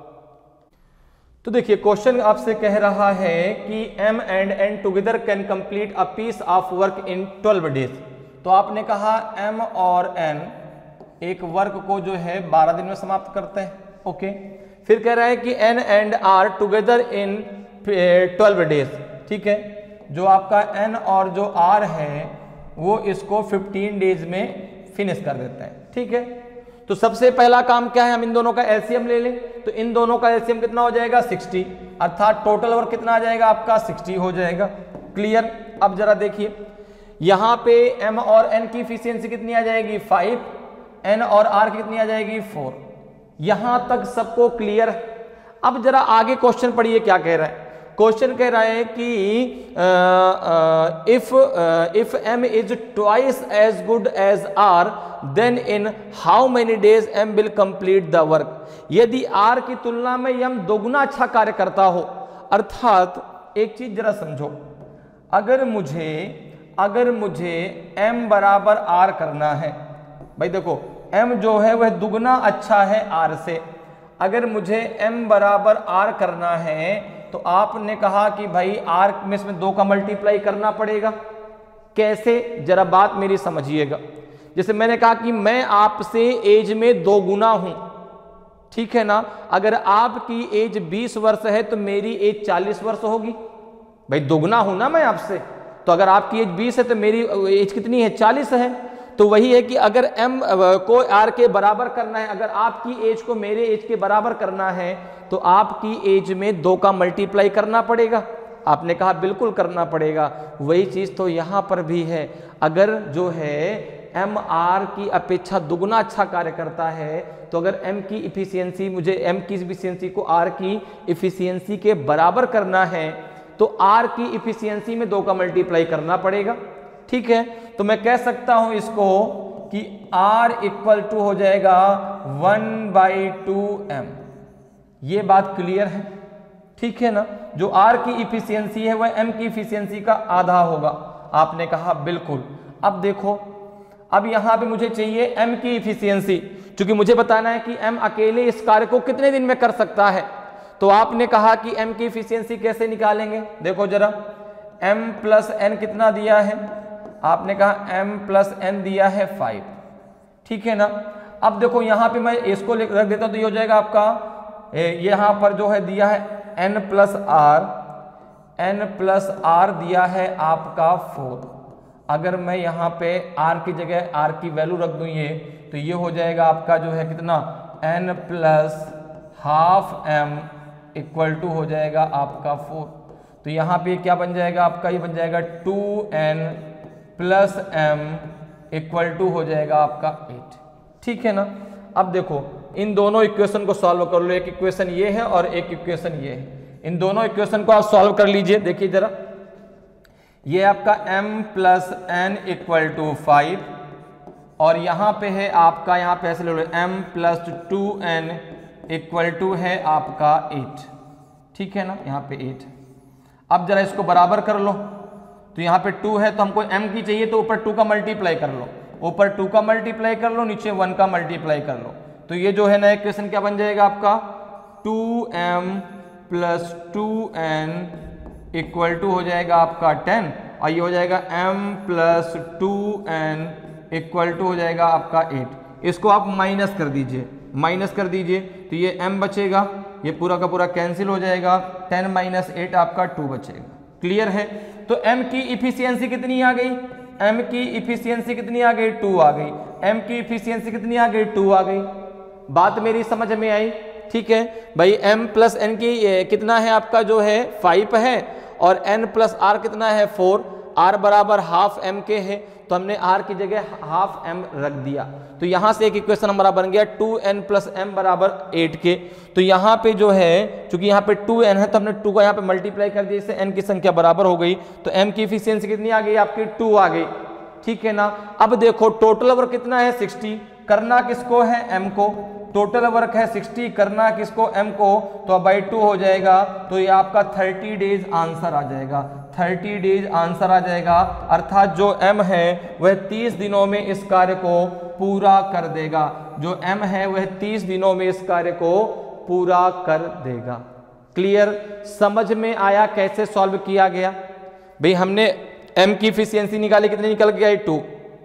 तो देखिए क्वेश्चन आपसे कह रहा है कि m and n together can complete a piece of work in twelve days. तो आपने कहा m और n एक वर्क को जो है बारह दिन में समाप्त करते हैं, ओके। फिर कह रहा है कि n and r together in twelve days, ठीक है। जो आपका n और जो r है वो इसको पंद्रह डेज में फिनिश कर देते हैं, ठीक है। तो सबसे पहला काम क्या है, हम इन दोनों का एलसीएम ले लें। तो इन दोनों का एलसीएम कितना हो जाएगा, साठ, अर्थात टोटल वर्क कितना आ जाएगा आपका साठ हो जाएगा। क्लियर। अब जरा देखिए यहाँ पे m और n की इफिशियंसी कितनी आ जाएगी, फाइव, n और r की कितनी आ जाएगी, फोर। यहां तक सबको क्लियर है। अब जरा आगे क्वेश्चन पढ़िए क्या कह रहा है। क्वेश्चन कह रहा है कि if if m is twice as good as r, then in how many days m will complete the work. यदि r की तुलना में m दोगुना अच्छा कार्य करता हो, अर्थात एक चीज जरा समझो, अगर मुझे अगर मुझे m बराबर r करना है, भाई देखो m जो है वह दुगना अच्छा है r से। अगर मुझे m बराबर r करना है तो आपने कहा कि भाई r में इसमें दो का मल्टीप्लाई करना पड़ेगा। कैसे, जरा बात मेरी समझिएगा। जैसे मैंने कहा कि मैं आपसे एज में दो गुना हूं, ठीक है ना। अगर आपकी एज बीस वर्ष है तो मेरी एज चालीस वर्ष होगी, भाई दोगुना हूं ना मैं आपसे। तो अगर आपकी एज बीस है तो मेरी एज कितनी है, चालीस है। तो वही है कि अगर m को r के बराबर करना है, अगर आपकी एज को मेरे एज के बराबर करना है तो आपकी एज में दो का मल्टीप्लाई करना पड़ेगा। आपने कहा बिल्कुल करना पड़ेगा। वही चीज तो यहाँ पर भी है। अगर जो है m r की अपेक्षा दुगुना अच्छा कार्य करता है तो अगर m की इफिशियंसी, मुझे m की इफिशियंसी को r की इफिशियंसी के बराबर करना है तो r की इफिशियंसी में दो का मल्टीप्लाई करना पड़ेगा, ठीक है। तो मैं कह सकता हूं इसको कि r इक्वल टू हो जाएगा वन बाई टू एम। ये बात क्लियर है, ठीक है ना। जो r की इफिशियंसी है वह m की इफिशियंसी का आधा होगा। आपने कहा बिल्कुल। अब देखो, अब यहां पे मुझे चाहिए m की इफिशियंसी, क्योंकि मुझे बताना है कि m अकेले इस कार्य को कितने दिन में कर सकता है। तो आपने कहा कि m की इफिशियंसी कैसे निकालेंगे। देखो जरा, m प्लस एन कितना दिया है, आपने कहा m प्लस एन दिया है फाइव, ठीक है ना। अब देखो यहाँ पे मैं इसको रख देता हूँ तो ये हो जाएगा आपका, यहाँ पर जो है दिया है n plus R, n plus R दिया है आपका फोर। अगर मैं यहाँ पे r की जगह r की वैल्यू रख दूँ ये, तो ये हो जाएगा आपका जो है कितना, n plus half m equal to हो जाएगा आपका फोर। तो यहाँ पे क्या बन जाएगा आपका, ये बन जाएगा two N plus M equal to हो जाएगा आपका एट, ठीक है ना। अब देखो इन दोनों इक्वेशन को सॉल्व कर लो, एक इक्वेशन ये है और एक इक्वेशन ये है, इन दोनों इक्वेशन को आप सॉल्व कर लीजिए। देखिए जरा, ये आपका m plus N equal to five और यहाँ पे है आपका, यहाँ पे ऐसे ले लो m plus two N equal to है आपका एट, ठीक है ना, यहाँ पे एट। अब जरा इसको बराबर कर लो, तो यहाँ पे टू है तो हमको m की चाहिए, तो ऊपर टू का मल्टीप्लाई कर लो, ऊपर टू का मल्टीप्लाई कर लो, नीचे वन का मल्टीप्लाई कर लो, तो ये जो है ना इक्वेशन क्या बन जाएगा आपका, two M plus two N equal to हो जाएगा आपका टेन, और ये हो जाएगा m plus two N equal to हो जाएगा आपका एट। इसको आप माइनस कर दीजिए, माइनस कर दीजिए तो ये m बचेगा, ये पूरा का पूरा कैंसिल हो जाएगा, टेन माइनस एट आपका टू बचेगा। क्लियर है? तो m की इफिशियंसी कितनी आ गई, m की इफिशियंसी कितनी आ गई, टू आ गई। m की इफिशियंसी कितनी आ गई, टू आ गई। बात मेरी समझ में आई? ठीक है भाई, m प्लस एन की कितना है आपका जो है फाइव है, और n प्लस आर कितना है फोर, r बराबर हाफ m के है, तो हमने r की जगह हाफ m रख दिया, तो यहां से एक इक्वेशन हमारा बन गया टू एन प्लस m बराबर एट के। तो यहाँ पे जो है, चूंकि यहाँ पे टू एन है तो हमने टू का यहाँ पे मल्टीप्लाई कर दिया, इससे n की संख्या बराबर हो गई, तो m की इफिशियंसी कितनी आ गई आपकी, टू आ गई। ठीक है ना? अब देखो टोटल वर्क कितना है, सिक्सटी, करना किसको है, m को, टोटल वर्क है सिक्सटी, करना किसको, m को, तो अब बाई टू हो जाएगा, तो ये आपका थर्टी डेज आंसर आ जाएगा, थर्टी डेज आंसर आ जाएगा, अर्थात जो m है वह तीस दिनों में इस कार्य को पूरा कर देगा, जो m है वह तीस दिनों में इस कार्य को पूरा कर देगा। क्लियर? समझ में आया कैसे सॉल्व किया गया? भाई हमने m की इफिशियंसी निकाली, कितनी निकल गया, टू,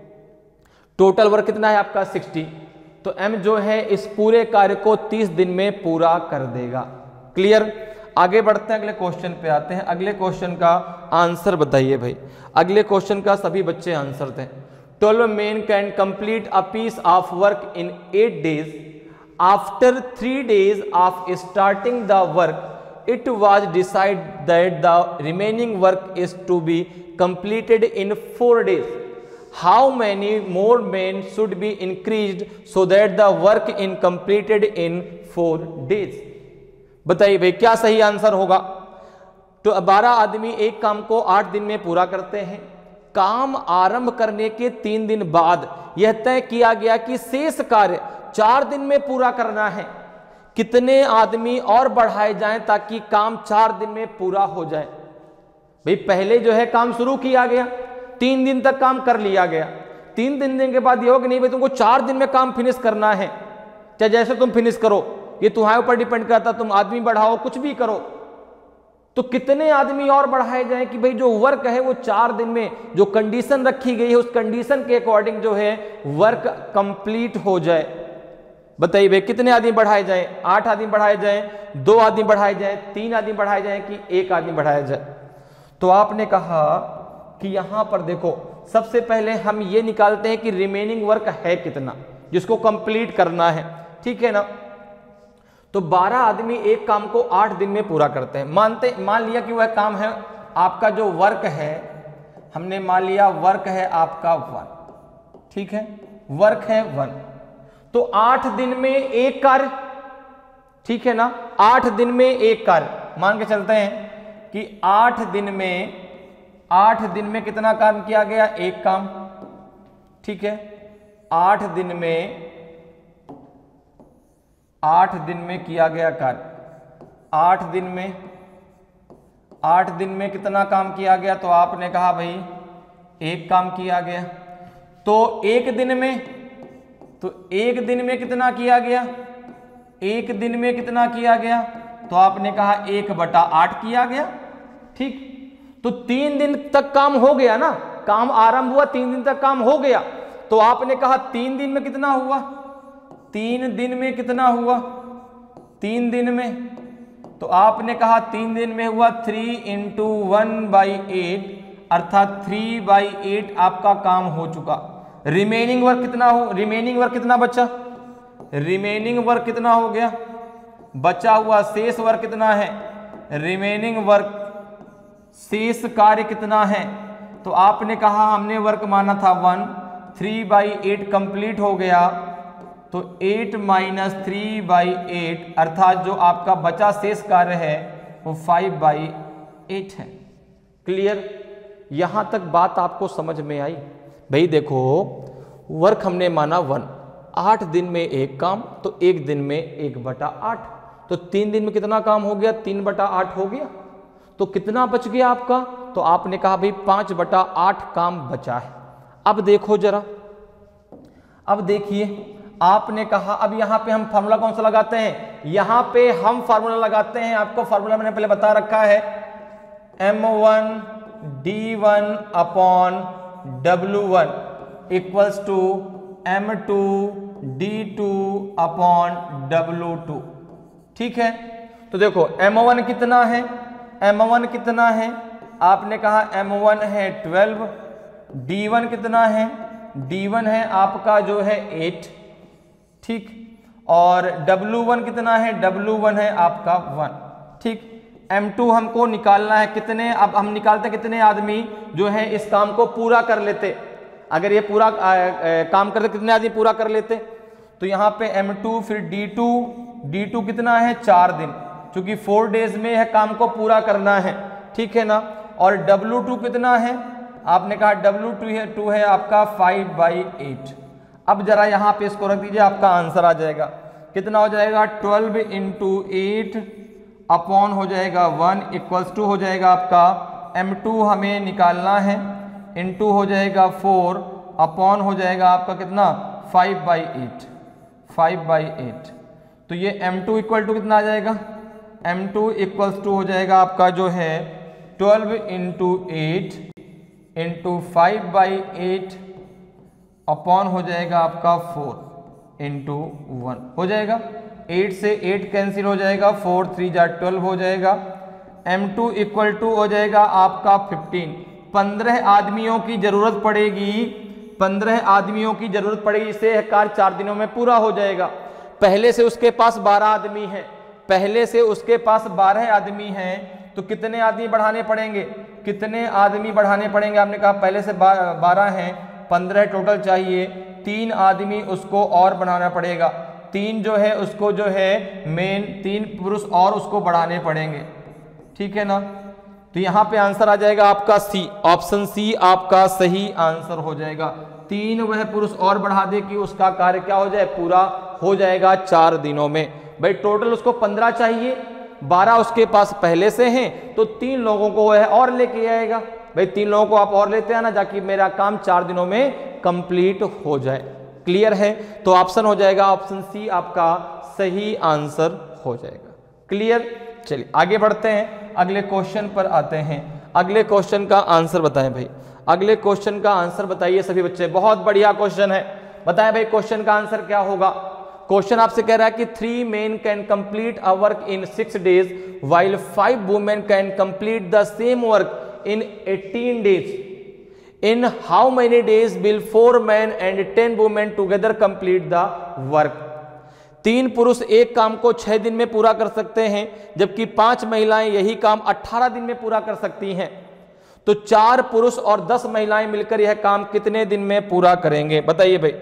टोटल वर्क कितना है आपका सिक्सटी, तो m जो है इस पूरे कार्य को तीस दिन में पूरा कर देगा। क्लियर? आगे बढ़ते हैं, अगले क्वेश्चन पे आते हैं। अगले क्वेश्चन का आंसर बताइए भाई, अगले क्वेश्चन का सभी बच्चे आंसर दें। Twelve men can complete a piece of work in eight days, after three days of starting the work it was decide that the remaining work is to be completed in four days, how many more men should be increased so that the work in completed in four days. बताइए भाई क्या सही answer होगा? तो बारह आदमी एक काम को आठ दिन में पूरा करते हैं, काम आरंभ करने के तीन दिन बाद यह तय किया गया कि शेष कार्य चार दिन में पूरा करना है, कितने आदमी और बढ़ाए जाएं ताकि काम चार दिन में पूरा हो जाए? भाई पहले जो है काम शुरू किया गया, तीन दिन तक काम कर लिया गया, तीन दिन दिन के बाद ये हो कि नहीं भाई तुमको चार दिन में काम फिनिश करना है, चाहे जैसे तुम फिनिश करो, ये तुम्हारे ऊपर डिपेंड करता, तुम आदमी बढ़ाओ कुछ भी करो, तो कितने आदमी और बढ़ाए जाएं कि भाई जो वर्क है वो चार दिन में, जो कंडीशन रखी गई है उस कंडीशन के अकॉर्डिंग जो है वर्क कंप्लीट हो जाए। बताइए भाई कितने आदमी बढ़ाए जाएं? आठ आदमी बढ़ाए जाएं, दो आदमी बढ़ाए जाएं, तीन आदमी बढ़ाए जाएं कि एक आदमी बढ़ाया जाए? तो आपने कहा कि यहां पर देखो सबसे पहले हम ये निकालते हैं कि रिमेनिंग वर्क है कितना जिसको कंप्लीट करना है। ठीक है ना? तो बारह आदमी एक काम को आठ दिन में पूरा करते हैं, मानते मान लिया कि वह काम है आपका जो वर्क है, हमने मान लिया वर्क है आपका वन, ठीक है, वर्क है वन, तो आठ दिन में एक कार्य, ठीक है ना, आठ दिन में एक कार्य मान के चलते हैं कि आठ दिन में आठ दिन में कितना काम किया गया, एक काम, ठीक है, आठ दिन में आठ दिन में किया गया कार्य, आठ दिन में आठ दिन में कितना काम किया गया? तो आपने कहा भाई एक काम किया गया, तो एक दिन में तो एक दिन में कितना किया गया, एक दिन में कितना किया गया? तो आपने कहा एक बटा आठ किया गया। ठीक, तो तीन दिन तक काम हो गया ना, काम आरंभ हुआ, तीन दिन तक काम हो गया, तो आपने कहा तीन दिन में कितना हुआ, तीन दिन में कितना हुआ, तीन दिन में, तो आपने कहा तीन दिन में हुआ three into one by eight, अर्थात थ्री बाई एट आपका काम हो चुका। रिमेनिंग वर्क कितना हो, रिमेनिंग वर्क कितना बचा, रिमेनिंग वर्क कितना हो गया, बचा हुआ शेष वर्क कितना है, रिमेनिंग वर्क शेष कार्य कितना है? तो आपने कहा हमने वर्क माना था one, three by eight complete हो गया, तो eight minus three by eight अर्थात जो आपका बचा शेष कार्य है वो फाइव बाई एट है। क्लियर? यहां तक बात आपको समझ में आई? भाई देखो, वर्क हमने माना वन, आठ दिन में एक काम, तो एक दिन में एक बटा आठ, तो तीन दिन में कितना काम हो गया? तीन बटा आठ हो गया। तो कितना बच गया आपका? तो आपने कहा भाई पांच बटा आठ काम बचा है। अब देखो जरा, अब देखिए, आपने कहा अब यहां पे हम फार्मूला कौन सा लगाते हैं? यहां पे हम फार्मूला लगाते हैं, आपको फार्मूला मैंने पहले बता रखा है, M one D one upon W one equals to M two D two upon W two. ठीक है, तो देखो एम वन कितना है? एम वन कितना है? आपने कहा एम वन है ट्वेल्व, डी वन कितना है? डी वन है आपका जो है एट, ठीक, और डब्ल्यू वन कितना है? डब्ल्यू वन है आपका वन, ठीक। एम टू हमको निकालना है, कितने? अब हम निकालते कितने आदमी जो है इस काम को पूरा कर लेते, अगर ये पूरा आ, आ, काम करते कितने आदमी पूरा कर लेते? तो यहाँ पे एम टू फिर डी टू, डी टू कितना है? चार दिन, क्योंकि फोर डेज में यह काम को पूरा करना है, ठीक है ना। और डब्ल्यू टू कितना है? आपने कहा डब्ल्यू टू है टू है आपका फाइव बाई एट। अब जरा यहाँ पे इसको रख दीजिए, आपका आंसर आ जाएगा। कितना हो जाएगा? ट्वेल्व इंटू एट अपॉन हो जाएगा वन इक्वल्स टू हो जाएगा आपका एम टू हमें निकालना है, इंटू हो जाएगा फोर अपॉन हो जाएगा आपका कितना? Five by eight, five by eight. तो ये एम टू इक्वल टू कितना आ जाएगा? एम टू इक्वल्स टू हो जाएगा आपका जो है twelve into eight into five by eight upon हो जाएगा आपका फोर इंटू वन हो जाएगा। एट से एट कैंसिल हो जाएगा, फोर थ्री जा ट्वेल्व हो जाएगा। एम टू इक्वल टू हो जाएगा आपका फिफ्टीन। पंद्रह आदमियों की जरूरत पड़ेगी, पंद्रह आदमियों की जरूरत पड़ेगी, इससे कार्य चार दिनों में पूरा हो जाएगा। पहले से उसके पास बारह आदमी हैं, पहले से उसके पास बारह आदमी हैं, तो कितने आदमी बढ़ाने पड़ेंगे? कितने आदमी बढ़ाने पड़ेंगे? आपने कहा पहले से बारह हैं, पंद्रह टोटल चाहिए, तीन आदमी उसको और बढ़ाना पड़ेगा, तीन जो है उसको जो है मेन तीन पुरुष और उसको बढ़ाने पड़ेंगे, ठीक है ना। तो यहाँ पे आंसर आ जाएगा आपका सी, ऑप्शन सी आपका सही आंसर हो जाएगा। तीन वह पुरुष और बढ़ा दे कि उसका कार्य क्या हो जाए? पूरा हो जाएगा चार दिनों में। भाई टोटल उसको पंद्रह चाहिए, बारह उसके पास पहले से हैं, तो तीन लोगों को वह और लेके आएगा। भाई तीन लोगों को आप और लेते आना, जाकि मेरा काम चार दिनों में कंप्लीट हो जाए। क्लियर है? तो ऑप्शन हो जाएगा ऑप्शन सी आपका सही आंसर हो जाएगा। क्लियर? चलिए आगे बढ़ते हैं, अगले क्वेश्चन पर आते हैं। अगले क्वेश्चन का आंसर बताएं भाई, अगले क्वेश्चन का आंसर बताइए सभी बच्चे। बहुत बढ़िया क्वेश्चन है, बताएं भाई क्वेश्चन का आंसर क्या होगा। क्वेश्चन आपसे कह रहा है कि three men can complete a work in six days while five women can complete the same work in eighteen days. In how many days will four man and ten women together complete the work. तीन पुरुष एक काम को छह दिन में पूरा कर सकते हैं, जबकि पांच महिलाएं यही काम अठारह दिन में पूरा कर सकती हैं। तो चार पुरुष और दस महिलाएं मिलकर यह काम कितने दिन में पूरा करेंगे? बताइए भाई।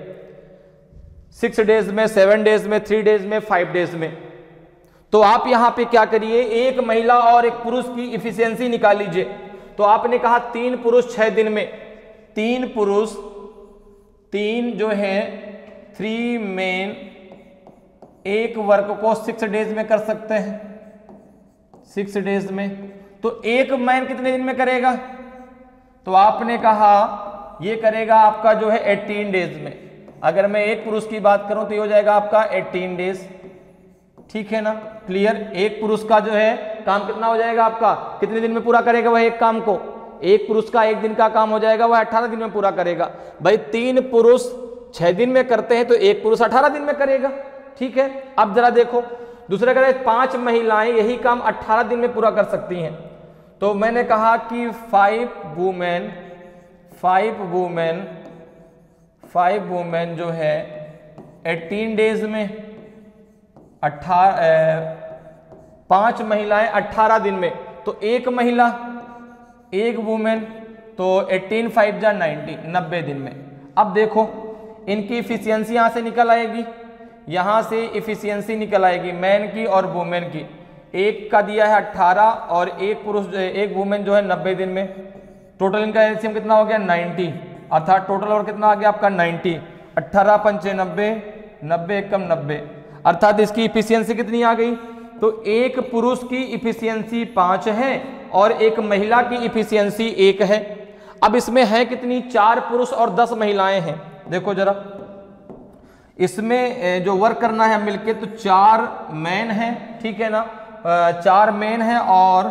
सिक्स डेज में, सेवन डेज में, थ्री डेज में, फाइव डेज में। तो आप यहां पे क्या करिए, एक महिला और एक पुरुष की इफिशियंसी निकाल लीजिए। तो आपने कहा तीन पुरुष छह दिन में, तीन पुरुष, तीन जो है थ्री मेन एक वर्क को सिक्स डेज में कर सकते हैं, सिक्स डेज में। तो एक मैन कितने दिन में करेगा? तो आपने कहा ये करेगा आपका जो है एटीन डेज में। अगर मैं एक पुरुष की बात करूं तो ये हो जाएगा आपका एटीन डेज, ठीक है ना। क्लियर? एक पुरुष का जो है काम कितना हो जाएगा आपका, कितने दिन में पूरा करेगा वह एक काम को? एक पुरुष का एक दिन का काम हो जाएगा वह अठारह दिन में पूरा करेगा। भाई तीन पुरुष छह दिन में करते हैं, तो एक पुरुष अठारह दिन में करेगा, ठीक है। अब जरा देखो दूसरे करें, पांच महिलाएं यही काम अठारह दिन में पूरा कर सकती हैं। तो मैंने कहा कि five women, five women, five women जो है एटीन डेज में, अठारह पांच महिलाएं अठारह दिन में, तो एक महिला एक वुमेन, तो एटीन फाइव जा नाइनटी, नब्बे दिन में। अब देखो इनकी इफिशियंसी यहां से निकल आएगी। यहाँ से इफिशियंसी निकल आएगी मैन की और वुमेन की। एक का दिया है अट्ठारह और एक पुरुष एक वुमेन जो है नब्बे दिन में। टोटल इनका एलसीएम कितना हो गया नाइन्टी, अर्थात टोटल और कितना आ गया आपका नाइन्टी। अट्ठारह पंचे नब्बे, नब्बे एकम नब्बे, अर्थात इसकी इफिशियंसी कितनी आ गई? तो एक पुरुष की इफिशियंसी पाँच है और एक महिला की इफिशियंसी एक है। अब इसमें है कितनी? चार पुरुष और दस महिलाएं हैं। देखो जरा, इसमें जो वर्क करना है मिलके, तो चार मैन है, ठीक है ना, चार मैन है और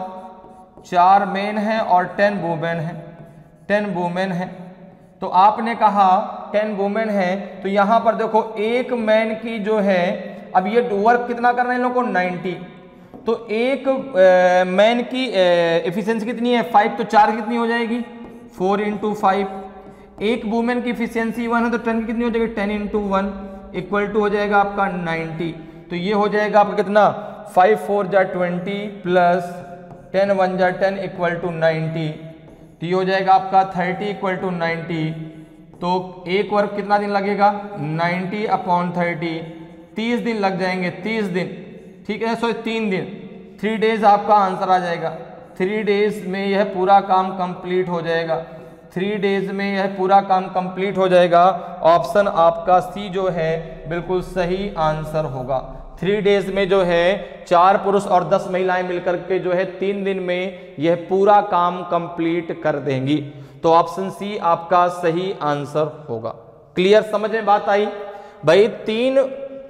चार मैन है और टेन वुमेन है, टेन वुमेन है। तो आपने कहा टेन वुमेन है, तो यहां पर देखो एक मैन की जो है, अब ये वर्क कितना करना है इन लोगों को? नाइन्टी। तो एक मैन की एफिशिएंसी कितनी है? फाइव, तो चार कितनी हो जाएगी? Four into five. एक वुमेन की एफिशिएंसी वन है, तो टेन की कितनी हो जाएगी? Ten into one equal to हो जाएगा आपका नाइन्टी। तो ये हो जाएगा आपका कितना? फाइव फोर जा ट्वेंटी प्लस टेन वन जा टेन इक्वल टू नाइन्टी। तो ये हो जाएगा आपका थर्टी इक्वल टू नाइन्टी। तो एक वर्क कितना दिन लगेगा? नाइन्टी अपॉन थर्टी, तीस दिन लग जाएंगे, तीस दिन, ठीक है, सो तीन दिन, थ्री डेज आपका आंसर आ जाएगा। थ्री डेज में यह पूरा काम कंप्लीट हो जाएगा, थ्री डेज में यह पूरा काम कंप्लीट हो जाएगा। ऑप्शन आपका सी जो है बिल्कुल सही आंसर होगा। थ्री डेज में जो है चार पुरुष और दस महिलाएं मिलकर के जो है तीन दिन में यह पूरा काम कंप्लीट कर देंगी। तो ऑप्शन सी आपका सही आंसर होगा। क्लियर, समझ में बात आई भाई? तीन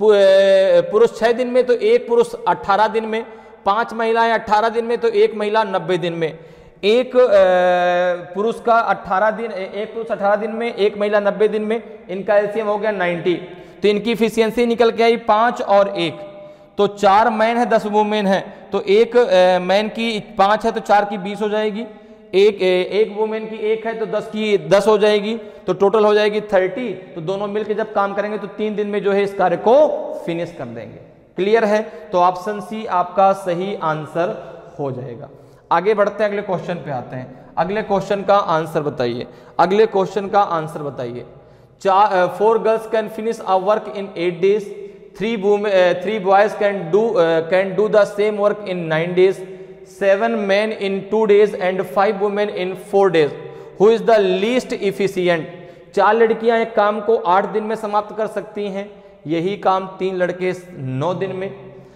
पुरुष छह दिन में, तो एक पुरुष अट्ठारह दिन में, पांच महिलाएं अट्ठारह दिन में, तो एक महिला नब्बे दिन में। एक पुरुष का अट्ठारह दिन, एक पुरुष अट्ठारह दिन में, एक महिला नब्बे दिन में, इनका एलसीएम हो गया नाइन्टी। तो इनकी इफिशियंसी निकल के आई पांच और एक, तो चार मैन है दस वुमेन है, तो एक मैन की पांच है तो चार की बीस हो जाएगी, एक एक वुमेन की एक है तो दस की दस हो जाएगी, तो टोटल हो जाएगी थर्टी। तो दोनों मिलकर जब काम करेंगे तो तीन दिन में जो है इस कार्य को फिनिश कर देंगे। क्लियर है? तो ऑप्शन सी आपका सही आंसर हो जाएगा। आगे बढ़ते हैं, अगले क्वेश्चन पे आते हैं। अगले क्वेश्चन का आंसर बताइए, अगले क्वेश्चन का आंसर बताइए। चार four girls can finish a work in eight days, three three boys can do can do the same work in nine days, seven men in two days and five women in four days. Who is the least efficient? चार लड़कियां एक काम को आठ दिन में समाप्त कर सकती हैं, यही काम तीन लड़के नौ दिन में,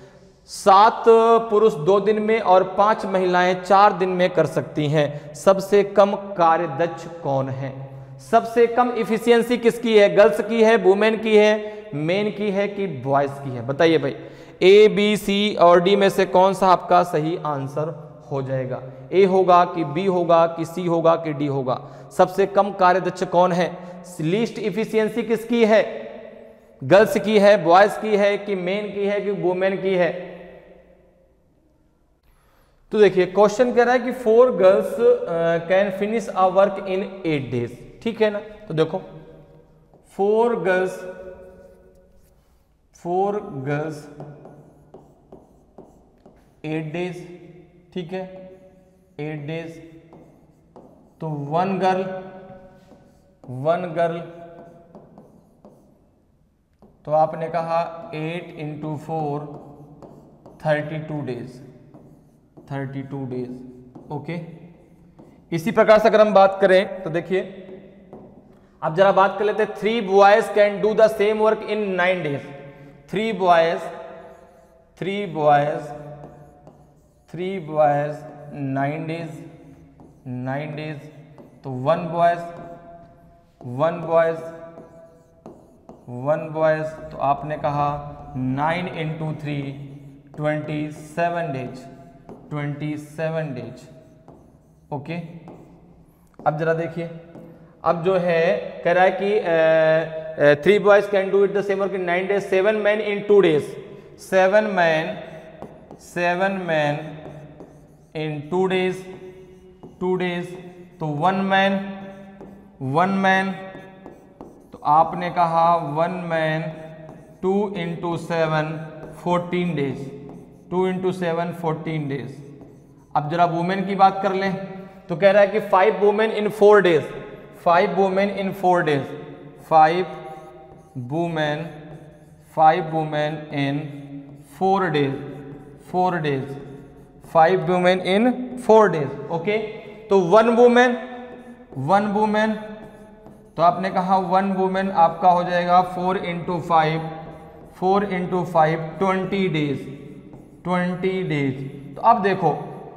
सात पुरुष दो दिन में और पांच महिलाएं चार दिन में कर सकती हैं। सबसे कम कार्यदक्ष कौन है? सबसे कम इफिशियंसी किसकी है? गर्ल्स की है, वुमेन की है, मेन की है कि बॉयज की है? बताइए भाई। ए बी सी और डी में से कौन सा आपका सही आंसर हो जाएगा? ए होगा कि बी होगा कि सी होगा कि डी होगा? सबसे कम कार्यदक्ष कौन है? लीस्ट इफिशियंसी किसकी है? गर्ल्स की है, बॉयज की है कि मेन की है कि वुमेन की है? तो देखिए क्वेश्चन कह रहा है कि four girls can finish a work in eight days, ठीक है ना? तो देखो four girls four girls eight days, ठीक है, एट डेज। तो वन गर्ल वन गर्ल तो आपने कहा eight into four thirty two days, thirty two days, okay. इसी प्रकार से अगर हम बात करें तो देखिए, अब जरा बात कर लेते हैं। Three boys can do the same work in nine days. Three boys three boys three boys nine days, nine days. तो one boys one boys one boys तो आपने कहा nine into three twenty seven days, twenty seven days, okay. अब जरा देखिए, अब जो है कह रहा है कि three boys can do it the same work in nine days, seven man in two days, seven man seven man in two days, two days. तो वन मैन वन मैन तो आपने कहा one man two into seven fourteen days, two into seven fourteen days. अब जरा women की बात कर लें तो कह रहा है कि five women in four days, five women in four days, five women five women in four days, four days, five women in four days. Okay, तो वन वुमेन, वन वुमेन, तो आपने कहा वन वुमेन आपका हो जाएगा four into five, four into five twenty days, twenty days. तो अब देखो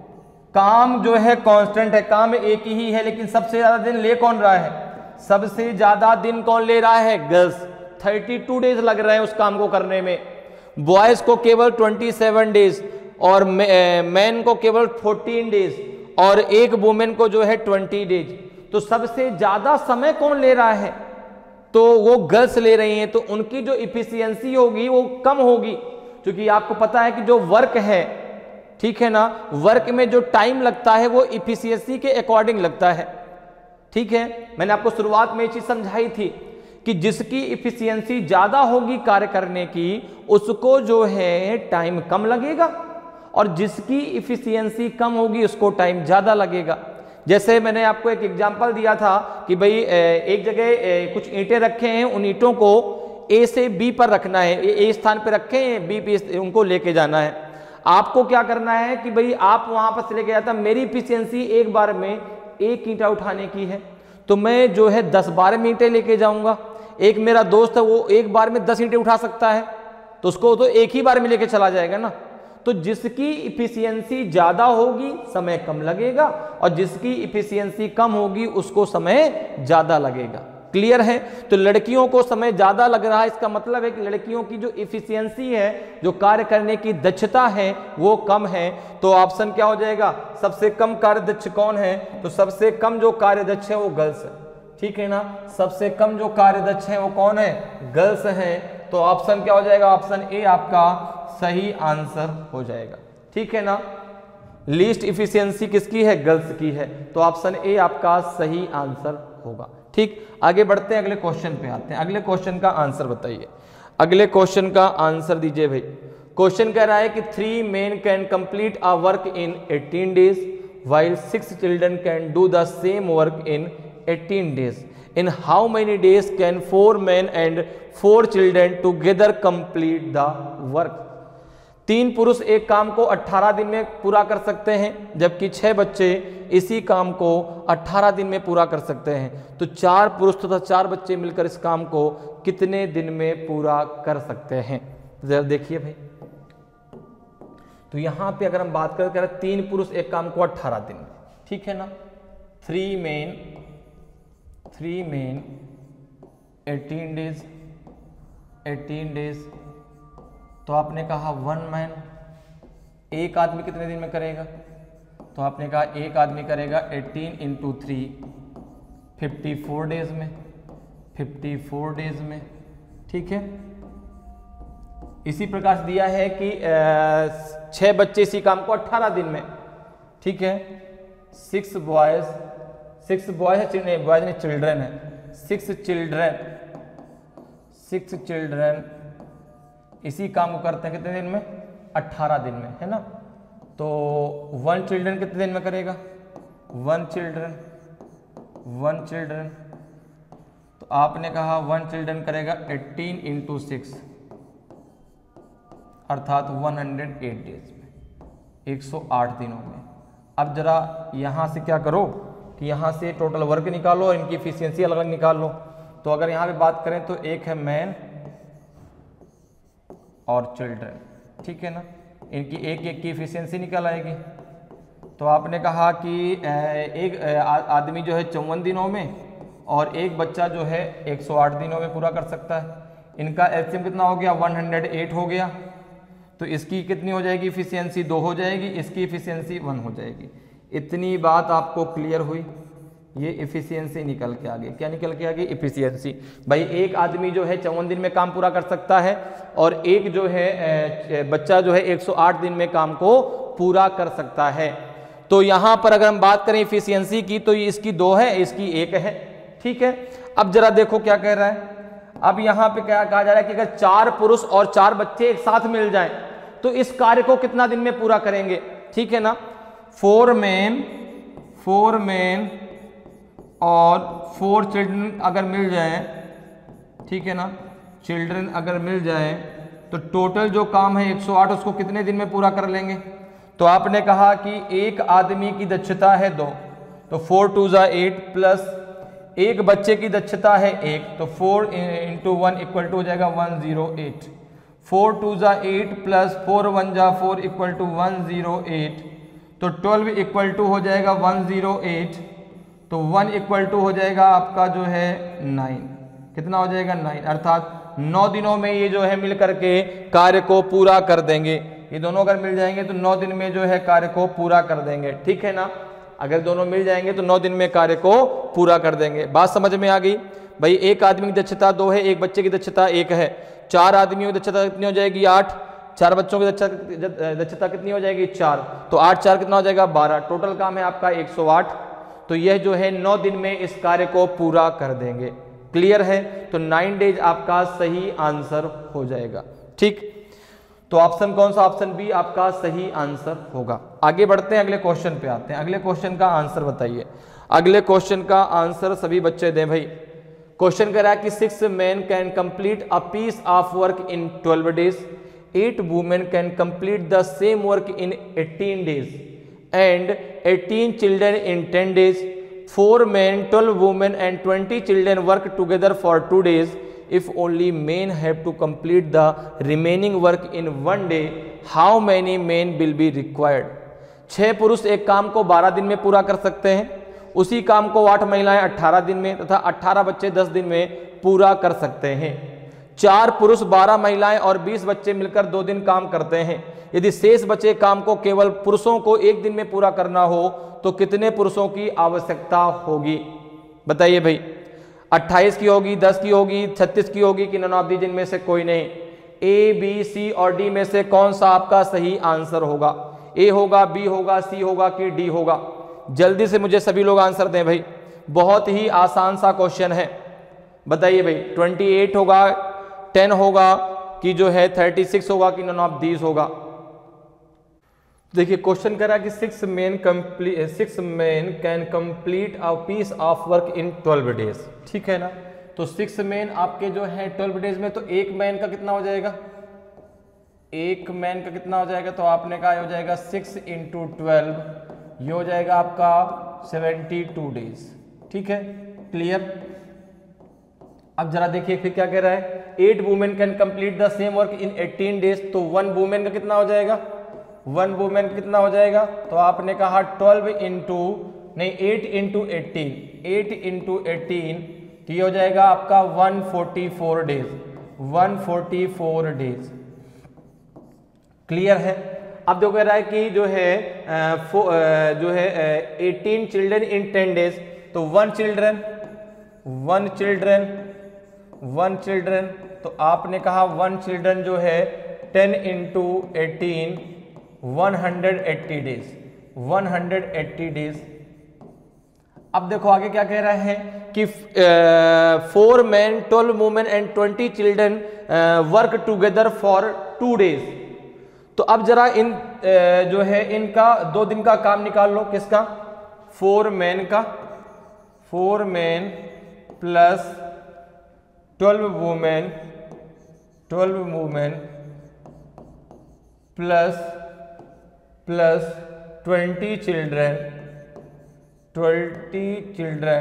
काम जो है कांस्टेंट है, काम एक ही है, लेकिन सबसे ज्यादा दिन ले कौन रहा है? सबसे ज्यादा दिन कौन ले रहा है? गर्ल्स। थर्टी टू डेज लग रहे हैं उस काम को करने में। बॉयज को केवल ट्वेंटी सेवन डेज और मैन को केवल फोर्टीन डेज और एक वुमेन को जो है ट्वेंटी डेज। तो सबसे ज्यादा समय कौन ले रहा है? तो वो गर्ल्स ले रही हैं, तो उनकी जो इफिशियंसी होगी वो कम होगी, क्योंकि आपको पता है कि जो वर्क है, ठीक है ना, वर्क में जो टाइम लगता है वो इफिशियंसी के अकॉर्डिंग लगता है। ठीक है, मैंने आपको शुरुआत में ये चीज समझाई थी कि जिसकी इफिशियंसी ज्यादा होगी कार्य करने की, उसको जो है टाइम कम लगेगा, और जिसकी इफिशियंसी कम होगी उसको टाइम ज्यादा लगेगा। जैसे मैंने आपको एक एग्जांपल दिया था कि भाई एक जगह कुछ ईंटें रखे हैं, उन ईंटों को ए से बी पर रखना है, ए स्थान पर रखे हैं, बी पे उनको लेके जाना है। आपको क्या करना है कि भाई आप वहां पर से लेके जाता, मेरी इफिशियंसी एक बार में एक ईंटा उठाने की है, तो मैं जो है दस बारह ईंटें लेके जाऊंगा। एक मेरा दोस्त है वो एक बार में दस ईंटें उठा सकता है, तो उसको तो एक ही बार में लेके चला जाएगा ना। तो जिसकी इफिशियंसी ज्यादा होगी समय कम लगेगा, और जिसकी इफिशियंसी कम होगी उसको समय ज्यादा लगेगा। क्लियर है? तो लड़कियों को समय ज्यादा लग रहा है, इसका मतलब है कि लड़कियों की जो इफिशियंसी है, जो कार्य करने की दक्षता है, वो कम है। तो ऑप्शन क्या हो जाएगा? सबसे कम कार्यदक्ष कौन है? तो सबसे कम जो कार्यदक्ष है वो गर्ल्स है। ठीक है ना, सबसे कम जो कार्यदक्ष है वो कौन है? गर्ल्स है। तो ऑप्शन क्या हो जाएगा? ऑप्शन ए आपका सही आंसर हो जाएगा। ठीक है ना, लीस्ट इफिशियंसी किसकी है? गर्ल्स की है। तो ऑप्शन ए आपका सही आंसर होगा। ठीक, आगे बढ़ते हैं, अगले क्वेश्चन पे आते हैं। अगले क्वेश्चन का आंसर बताइए, अगले क्वेश्चन का आंसर दीजिए भाई। क्वेश्चन कह रहा है कि three men can complete a work in eighteen days while six children can do the same work in eighteen days. In how many days can four man and four children together complete the work. तीन पुरुष एक काम को अठारह दिन में पूरा कर सकते हैं, जबकि छह बच्चे इसी काम को अठारह दिन में पूरा कर सकते हैं। तो चार पुरुष तथा चार बच्चे मिलकर इस काम को कितने दिन में पूरा कर सकते हैं? जरा देखिए भाई, तो यहां पे अगर हम बात करें तीन पुरुष एक काम को अठारह दिन में, ठीक है ना, three men three men eighteen days eighteen days तो आपने कहा वन मैन, एक आदमी कितने दिन में करेगा? तो आपने कहा एक आदमी करेगा eighteen into three fifty four days में, फिफ्टी फोर डेज में। ठीक है, इसी प्रकार से दिया है कि छह बच्चे इसी काम को अठारह दिन में। ठीक है, सिक्स बॉयज सिक्स बॉयज है, बॉयज नहीं चिल्ड्रन है, सिक्स चिल्ड्रन सिक्स चिल्ड्रन इसी काम को करते हैं कितने दिन में? अठारह दिन में, है ना। तो वन चिल्ड्रन कितने दिन में करेगा? वन चिल्ड्रन वन चिल्ड्रन तो आपने कहा वन चिल्ड्रन करेगा एटीन इंटू सिक्स अर्थात वन हंड्रेड एट डेज में, एक सौ आठ दिनों में। अब जरा यहां से क्या करो कि यहां से टोटल वर्क निकालो और इनकी एफिशिएंसी अलग अलग निकाल लो। तो अगर यहां पे बात करें तो एक है मैन और चिल्ड्रन, ठीक है ना, इनकी एक एक की एफिशिएंसी निकल आएगी। तो आपने कहा कि एक आदमी जो है चौवन दिनों में और एक बच्चा जो है एक सौ आठ दिनों में पूरा कर सकता है। इनका एलसीएम कितना हो गया? वन हंड्रेड एट हो गया। तो इसकी कितनी हो जाएगी एफिशिएंसी? दो हो जाएगी, इसकी एफिशिएंसी वन हो जाएगी। इतनी बात आपको क्लियर हुई? ये एफिशिएंसी निकल के आ गई। क्या निकल के आ गई? एफिशिएंसी। भाई एक आदमी जो है चौवन दिन में काम पूरा कर सकता है और एक जो है बच्चा जो है एक सौ आठ दिन में काम को पूरा कर सकता है। तो यहां पर अगर हम बात करें एफिशिएंसी की तो ये इसकी दो है, इसकी एक है। ठीक है, अब जरा देखो क्या कह रहा है। अब यहां पे क्या कहा जा रहा है कि अगर चार पुरुष और चार बच्चे एक साथ मिल जाएं तो इस कार्य को कितना दिन में पूरा करेंगे? ठीक है ना, फोर मैन फोर मैन और फोर चिल्ड्रन अगर मिल जाए, ठीक है ना, चिल्ड्रन अगर मिल जाए तो टोटल जो काम है एक सौ आठ उसको कितने दिन में पूरा कर लेंगे? तो आपने कहा कि एक आदमी की दक्षता है दो, तो फोर टू ज़ा एट, प्लस एक बच्चे की दक्षता है एक, तो four into one equal to हो जाएगा one zero eight. Four two ज़ा एट प्लस फोर वन जा four equal to one zero eight, तो ट्वेल्व इक्वल टू हो जाएगा वन जीरो एट, तो वन इक्वल टू हो जाएगा आपका जो है नाइन। कितना हो जाएगा? नाइन। अर्थात नौ दिनों में ये जो है मिल करके कार्य को पूरा कर देंगे। ये दोनों अगर मिल जाएंगे तो नौ दिन में जो है कार्य को पूरा कर देंगे। ठीक है ना? अगर दोनों मिल जाएंगे तो नौ दिन में कार्य को पूरा कर देंगे। बात समझ में आ गई? भाई एक आदमी की दक्षता दो है, एक बच्चे की दक्षता एक है, चार आदमियों की दक्षता कितनी हो जाएगी? आठ। चार बच्चों की दक्षता दक्षता कितनी हो जाएगी? चार। तो आठ चार कितना हो जाएगा? बारह। टोटल काम है आपका एक सौ आठ। तो यह जो है नौ दिन में इस कार्य को पूरा कर देंगे। क्लियर है? तो नाइन डेज आपका सही आंसर हो जाएगा। ठीक, तो ऑप्शन कौन सा? ऑप्शन बी आपका सही आंसर होगा। आगे बढ़ते हैं, अगले क्वेश्चन पे आते हैं। अगले क्वेश्चन का आंसर बताइए। अगले क्वेश्चन का आंसर सभी बच्चे दें भाई। क्वेश्चन कह रहा है कि six man can complete a piece of work in twelve days, eight women can complete the same work in eighteen days and eighteen children in ten days, four men, twelve women and twenty children work together for two days. If only men have to complete the remaining work in one day, how many men will be required? छह पुरुष एक काम को बारह दिन में पूरा कर सकते हैं, उसी काम को आठ महिलाएं अठारह दिन में तथा अठारह बच्चे दस दिन में पूरा कर सकते हैं। चार पुरुष, बारह महिलाएं और बीस बच्चे मिलकर दो दिन काम करते हैं। यदि शेष बचे काम को केवल पुरुषों को एक दिन में पूरा करना हो तो कितने पुरुषों की आवश्यकता होगी? बताइए भाई। अट्ठाईस की होगी, दस की होगी, छत्तीस की होगी कि नन ऑफ दी, जिनमें से कोई नहीं। ए, बी, सी और डी में से कौन सा आपका सही आंसर होगा? ए होगा, बी होगा, सी होगा कि डी होगा? जल्दी से मुझे सभी लोग आंसर दें भाई। बहुत ही आसान सा क्वेश्चन है। बताइए भाई, अट्ठाईस होगा, दस होगा कि जो है छत्तीस होगा कि नन ऑफ दीज होगा? देखिए क्वेश्चन कह रहा है कि six men complete six men can complete a piece of work in twelve days. ठीक है ना? तो सिक्स मेन आपके जो है ट्वेल्व डेज में, तो एक मैन का कितना हो जाएगा? एक मैन का कितना हो जाएगा? तो आपने कहा हो जाएगा सिक्स इंटू ट्वेल्व, ये हो जाएगा आपका सेवेंटी टू डेज। ठीक है, क्लियर? अब जरा देखिए फिर क्या कह रहा है। Eight women can complete the same work in eighteen days, तो वन वुमेन का कितना हो जाएगा? वन वुमेन कितना हो जाएगा? तो आपने कहा ट्वेल्व इंटू नहीं eight into eighteen, eight into eighteen, तो ये हो जाएगा आपका one forty four days, one forty four days. Clear है? अब जो कह रहा है कि जो है आ, फो, आ, जो है eighteen children in ten days, तो one children one children one children, तो आपने कहा वन चिल्ड्रन जो है ten into eighteen, one hundred eighty days, one hundred eighty days. अब देखो आगे क्या कह रहा है कि four man, twelve women and twenty children work together for two days. तो अब जरा इन uh, जो है इनका दो दिन का काम निकाल लो। किसका? फोर मैन का, four man plus twelve women, twelve women plus plus twenty children, twenty children,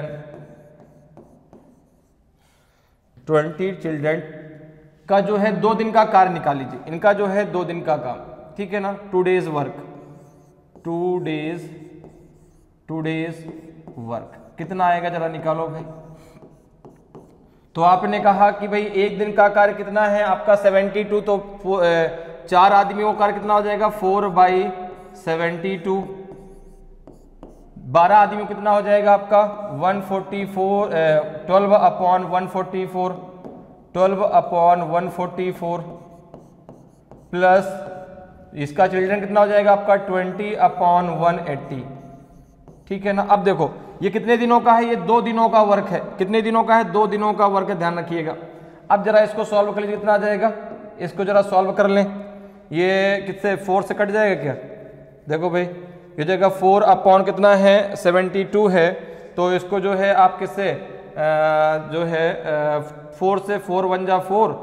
twenty children का जो है दो दिन का कार्य निकाल लीजिए। इनका जो है दो दिन का काम, ठीक है ना? Two days work, two days two days work कितना आएगा जरा निकालो भाई। तो आपने कहा कि भाई एक दिन का कार्य कितना है आपका सेवेंटी टू, तो चार आदमियों का कार्य कितना हो जाएगा? Four by seventy two. बारह आदमी कितना हो जाएगा आपका? One forty four, twelve upon one forty four, twelve upon one forty four plus इसका चिल्ड्रन कितना हो जाएगा आपका? Twenty upon one eighty. ठीक है ना? अब देखो ये कितने दिनों का है? ये दो दिनों का वर्क है। कितने दिनों का है? दो दिनों का वर्क है, ध्यान रखिएगा। अब जरा इसको सॉल्व कर लीजिए, कितना आ जाएगा? इसको जरा सॉल्व कर लें। ये किससे? फोर से कट जाएगा क्या? देखो भाई ये जगह फोर अपॉन कितना है? सेवेंटी टू है, तो इसको जो है आप किससे जो है फोर से, फोर वन जा फोर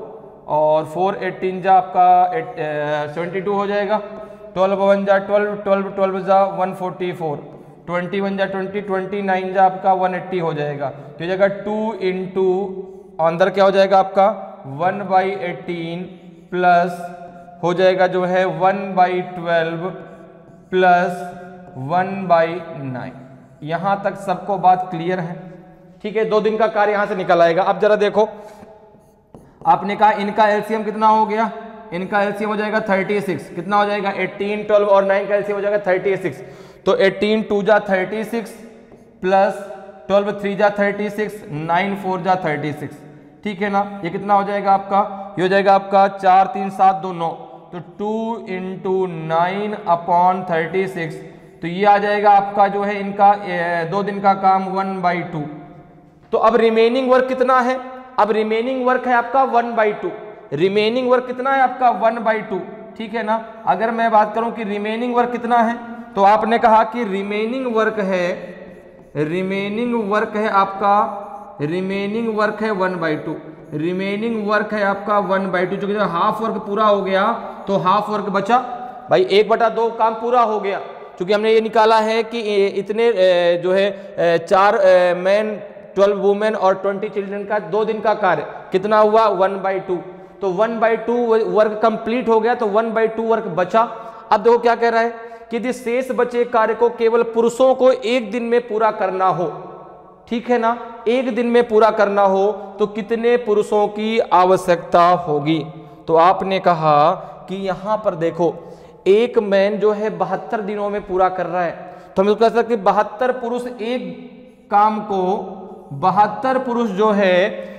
और फोर एटीन जा आपका सेवेंटी टू हो जाएगा, ट्वेल्व वन जा ट्वेल्व, ट्वेल्व ट्वेल्व जा one forty four, twenty one जा ट्वेंटी, ट्वेंटी नाइन जा आपका वन एट्टी हो जाएगा। तो ये जगह टू इंटू अंदर क्या हो जाएगा आपका वन बाई एटीन प्लस हो जाएगा जो है one by twelve plus one by nine. यहां तक सबको बात क्लियर है? ठीक है, दो दिन का कार्य यहां से निकल आएगा। अब जरा देखो, आपने कहा इनका एलसीएम कितना हो गया, इनका एलसीएम हो जाएगा थर्टी सिक्स, कितना हो जाएगा एटीन, ट्वेल्व और नाइन का एलसीएम हो जाएगा थर्टी सिक्स। तो एटीन टू जा thirty six plus twelve three जा थर्टी सिक्स, नाइन फोर जा थर्टी सिक्स, ठीक है ना। ये कितना हो जाएगा आपका, ये हो जाएगा आपका चार तीन सात दो नौ, तो two into nine upon thirty six, तो ये आ जाएगा आपका जो है इनका ए, दो दिन का काम वन बाई टू। तो अब रिमेनिंग वर्क कितना है, अब रिमेनिंग वर्क है आपका one by two, remaining work कितना है आपका वन बाई टू, ठीक है ना। अगर मैं बात करूं कि रिमेनिंग वर्क कितना है, तो आपने कहा कि रिमेनिंग वर्क है, रिमेनिंग वर्क है आपका, रिमेनिंग वर्क है one by two, remaining work है आपका वन बाई टू, जो हाफ वर्क पूरा हो गया तो हाफ वर्क बचा। भाई एक बटा दो काम पूरा हो गया, क्योंकि हमने ये निकाला है कि इतने जो है चार मैन, ट्वेल्व वुमेन और ट्वेंटी चिल्ड्रन का दो दिन का कार्य कितना हुआ वन बाई टू, तो one by two work complete हो गया, तो वन बाई टू वर्क बचा। अब देखो क्या कह रहा है कि यदि शेष बचे कार्य को केवल पुरुषों को एक दिन में पूरा करना हो, ठीक है ना, एक दिन में पूरा करना हो तो कितने पुरुषों की आवश्यकता होगी। तो आपने कहा कि यहां पर देखो एक मैन जो है बहत्तर दिनों में पूरा कर रहा है, तो हम कह सकते हैं बहत्तर पुरुष एक काम को, बहत्तर पुरुष जो है,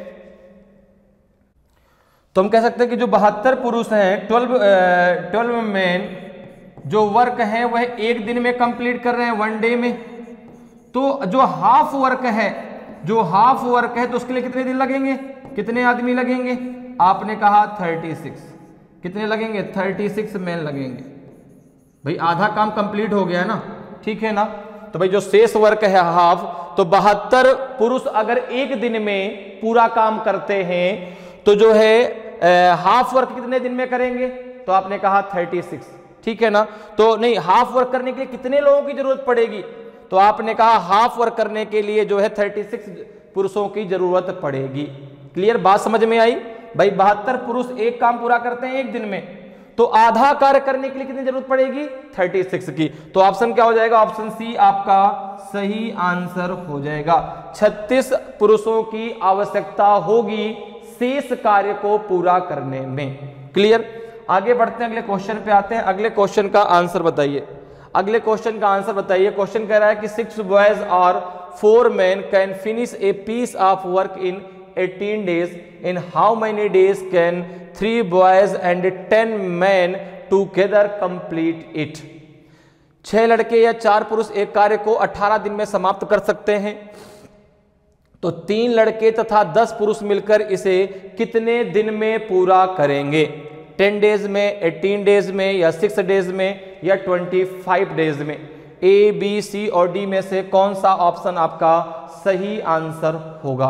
तो हम कह सकते हैं कि जो बहत्तर पुरुष हैं, ट्वेल्व ट्वेल्व मैन जो वर्क है वह एक दिन में कंप्लीट कर रहे हैं, वन डे में। तो जो हाफ वर्क है, जो हाफ वर्क है तो उसके लिए कितने दिन लगेंगे, कितने आदमी लगेंगे, आपने कहा थर्टी सिक्स, कितने लगेंगे थर्टी सिक्स मैन लगेंगे। भाई आधा काम कंप्लीट हो गया ना, ठीक है ना। तो भाई जो शेष वर्क है हाफ, तो बहत्तर पुरुष अगर एक दिन में पूरा काम करते हैं तो जो है हाफ वर्क कितने दिन में करेंगे, तो आपने कहा थर्टी सिक्स, ठीक है ना। तो नहीं, हाफ वर्क करने के लिए कितने लोगों की जरूरत पड़ेगी, तो आपने कहा हाफ वर्क करने के लिए जो है थर्टी सिक्स पुरुषों की जरूरत पड़ेगी। क्लियर, बात समझ में आई? भाई बहत्तर पुरुष एक काम पूरा करते हैं एक दिन में, तो आधा कार्य करने के लिए कितनी जरूरत पड़ेगी, थर्टी सिक्स की। तो ऑप्शन क्या हो जाएगा, ऑप्शन सी आपका सही आंसर हो जाएगा। छत्तीस पुरुषों की आवश्यकता होगी शेष कार्य को पूरा करने में। क्लियर, आगे बढ़ते हैं, अगले क्वेश्चन पे आते हैं। अगले क्वेश्चन का आंसर बताइए, अगले क्वेश्चन का आंसर बताइए। क्वेश्चन कह रहा है कि सिक्स बॉयज और four man can finish a piece of work in eighteen days, in how many days can three boys and ten man together complete it. छह लड़के या चार पुरुष एक कार्य को अठारह दिन में समाप्त कर सकते हैं, तो तीन लड़के तथा दस पुरुष मिलकर इसे कितने दिन में पूरा करेंगे, टेन डेज में, एटीन डेज में, या सिक्स डेज में, या ट्वेंटी फाइव डेज में। ए बी सी और डी में से कौन सा ऑप्शन आपका सही आंसर होगा।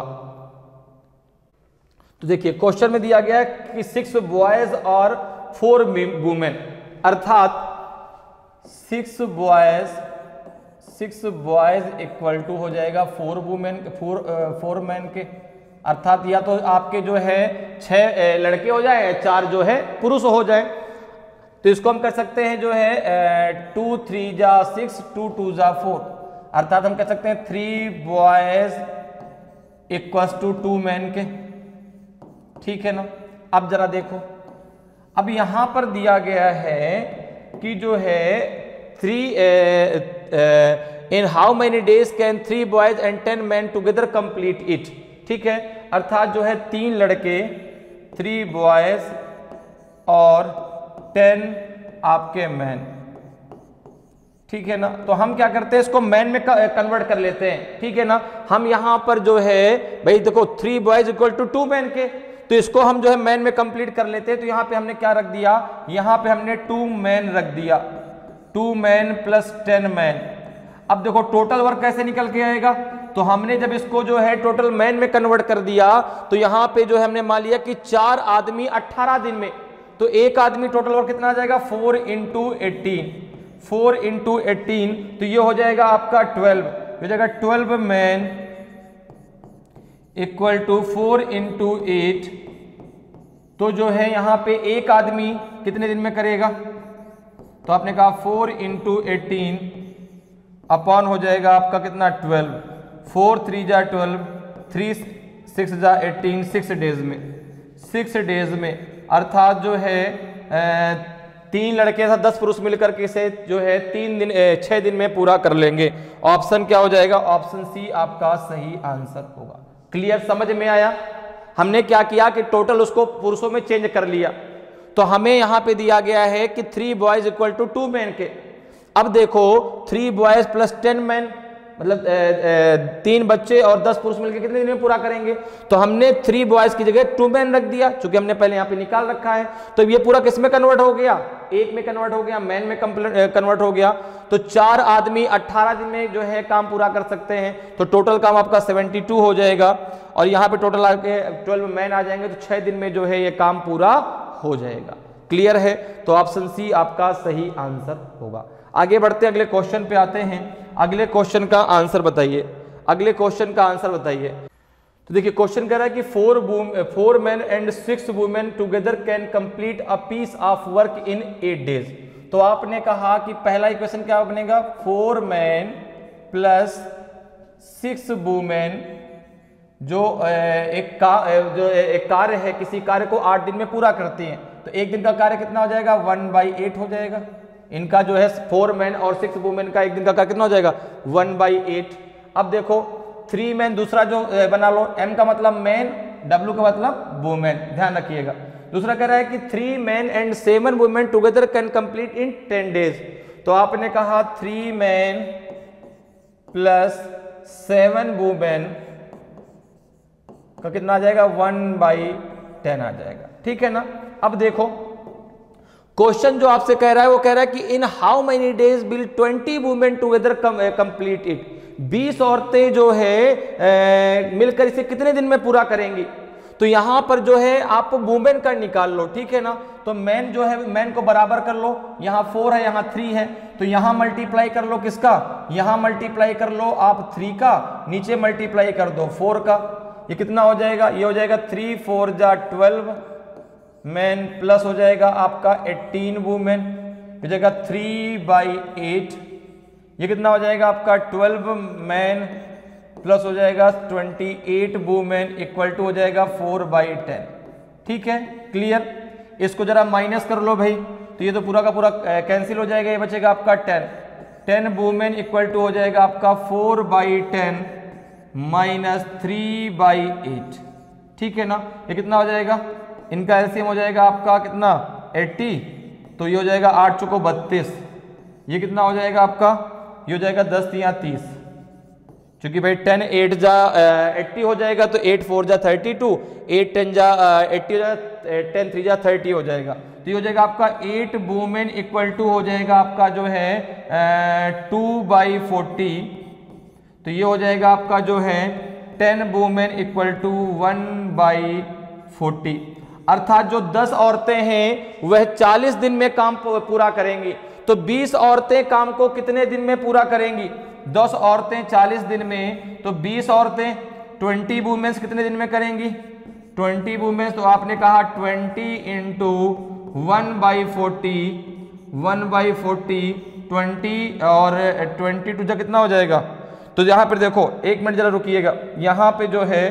तो देखिए क्वेश्चन में दिया गया है कि सिक्स बॉयज और फोर वुमेन, अर्थात six boys six boys equal to हो जाएगा four women, four four man के, अर्थात या तो आपके जो है छह लड़के हो जाए, चार जो है पुरुष हो जाए। तो इसको हम कर सकते हैं जो है टू थ्री जा सिक्स, टू टू जा फोर, अर्थात हम कह सकते हैं three boys equals to two man के, ठीक है ना। अब जरा देखो, अब यहां पर दिया गया है कि जो है three in how many days can three boys and ten man together complete it, ठीक है, अर्थात जो है तीन लड़के, थ्री बॉयज और टेन आपके मैन, ठीक है ना। तो हम क्या करते हैं, इसको मैन में कन्वर्ट कर लेते हैं, ठीक है ना। हम यहां पर जो है भाई देखो three boys equal to two man के, तो इसको हम जो है मैन में कंप्लीट कर लेते हैं। तो यहां पे हमने क्या रख दिया, यहां पे हमने टू मैन रख दिया, two man plus ten man. अब देखो टोटल वर्क कैसे निकल के आएगा, तो हमने जब इसको जो है टोटल मैन में कन्वर्ट कर दिया तो यहां पे जो है हमने मान लिया कि चार आदमी अट्ठारह दिन में, तो एक आदमी टोटल वर्क कितना आ जाएगा four into eighteen, four into eighteen तो ये हो जाएगा आपका ट्वेल्व, हो जाएगा twelve man equal to four into eight. तो जो है यहां पे एक आदमी कितने दिन में करेगा, तो आपने कहा फोर इंटू एटीन अपॉन हो जाएगा आपका कितना ट्वेल्व, फोर थ्री जा ट्वेल्व, थ्री सिक्स जा एटीन, सिक्स डेज में, सिक्स डेज में अर्थात जो है ए, तीन लड़के था दस पुरुष मिलकर के इसे जो है तीन दिन छह दिन में पूरा कर लेंगे। ऑप्शन क्या हो जाएगा, ऑप्शन सी आपका सही आंसर होगा। क्लियर, समझ में आया। हमने क्या किया कि टोटल उसको पुरुषों में चेंज कर लिया, तो हमें यहां पे दिया गया है कि three boys equal to two man के। अब देखो three boys plus ten man मतलब ए, ए, तीन बच्चे और दस पुरुष मिलकर कितने दिन में पूरा करेंगे, तो हमने थ्री बॉयज की जगह टू मैन रख दिया क्योंकि हमने पहले यहाँ पे निकाल रखा है। तो ये पूरा किस में कन्वर्ट हो गया, एक में कन्वर्ट हो गया, मैन में कन्वर्ट हो गया। तो चार आदमी अट्ठारह दिन में जो है काम पूरा कर सकते हैं, तो टोटल काम आपका सेवेंटी टू हो जाएगा और यहाँ पे टोटल आके ट्वेल्व मैन आ जाएंगे, तो छह दिन में जो है ये काम पूरा हो जाएगा। क्लियर है, तो ऑप्शन सी आपका सही आंसर होगा। आगे बढ़ते अगले क्वेश्चन पे आते हैं। अगले क्वेश्चन का आंसर बताइए, अगले क्वेश्चन का आंसर बताइए। तो देखिए क्वेश्चन कह रहा है कि four four man and six women together can complete a piece of work in eight days. तो आपने कहा कि पहला इक्वेशन क्या बनेगा, four man plus six women जो एक का जो एक कार्य है, किसी कार्य को आठ दिन में पूरा करती हैं, तो एक दिन का कार्य कितना हो जाएगा, वन बाई एट हो जाएगा। इनका जो है फोर मैन और सिक्स वुमेन का एक दिन का कार्य कितना हो जाएगा, वन बाई एट। अब देखो थ्री मैन दूसरा जो बना लो, एम का मतलब मैन, डब्ल्यू का मतलब वुमेन, ध्यान रखिएगा। दूसरा कह रहा है कि three man and seven women together can complete in ten days. तो आपने कहा three man plus seven women का कितना आ जाएगा, वन बाई टेन आ जाएगा। ठीक है ना। अब देखो क्वेश्चन जो आपसे कह रहा है वो कह रहा है कि in how many days will twenty women together complete it. बीस औरतें जो है मिलकर इसे कितने दिन में पूरा करेंगी। तो यहां पर जो है आप वुमेन का निकाल लो, ठीक है ना। तो मैन जो है मैन को बराबर कर लो, यहां फोर है यहां थ्री है, तो यहां मल्टीप्लाई कर लो किसका, यहां मल्टीप्लाई कर लो आप थ्री का, नीचे मल्टीप्लाई कर दो फोर का। ये कितना हो जाएगा, ये हो जाएगा थ्री फोर जा ट्वेल्व मैन प्लस हो जाएगा आपका एटीन वुमेन, हो जाएगा थ्री बाई एट। ये कितना हो जाएगा आपका ट्वेल्व मैन प्लस हो जाएगा twenty eight women equal to हो जाएगा फोर बाई टेन। ठीक है, क्लियर। इसको जरा माइनस कर लो भाई, तो ये तो पूरा का पूरा कैंसिल हो जाएगा, ये बचेगा आपका ten. Ten women equal to हो जाएगा आपका four by ten minus three by eight. ठीक है ना। ये कितना हो जाएगा, इनका एलसीएम हो जाएगा आपका कितना अस्सी, तो ये हो जाएगा आठ चौको बत्तीस। ये कितना हो जाएगा आपका, ये हो जाएगा दस या तीस, क्योंकि भाई टेन एट जा एट्टी हो जाएगा, तो एट फोर जा थर्टी टू, एट टेन जा एट्टी हो जाएगा, टेन थ्री जा थर्टी हो जाएगा। तो ये हो जाएगा आपका एट वुमेन इक्वल टू हो जाएगा आपका जो है टू बाई फोर्टी। तो ये हो जाएगा आपका जो है ten women equal to one by forty. अर्थात जो दस औरतें हैं वह चालीस दिन में काम पूरा करेंगी, तो बीस औरतें काम को कितने दिन में पूरा करेंगी, दस औरतें चालीस दिन में, तो बीस औरतें ट्वेंटी वुमेन्स कितने दिन में करेंगी, ट्वेंटी वुमेन्स। तो आपने कहा twenty into one by forty, one by forty twenty और ट्वेंटी टू जा कितना हो जाएगा। तो यहां पर देखो एक मिनट जरा रुकिएगा, यहां पे जो है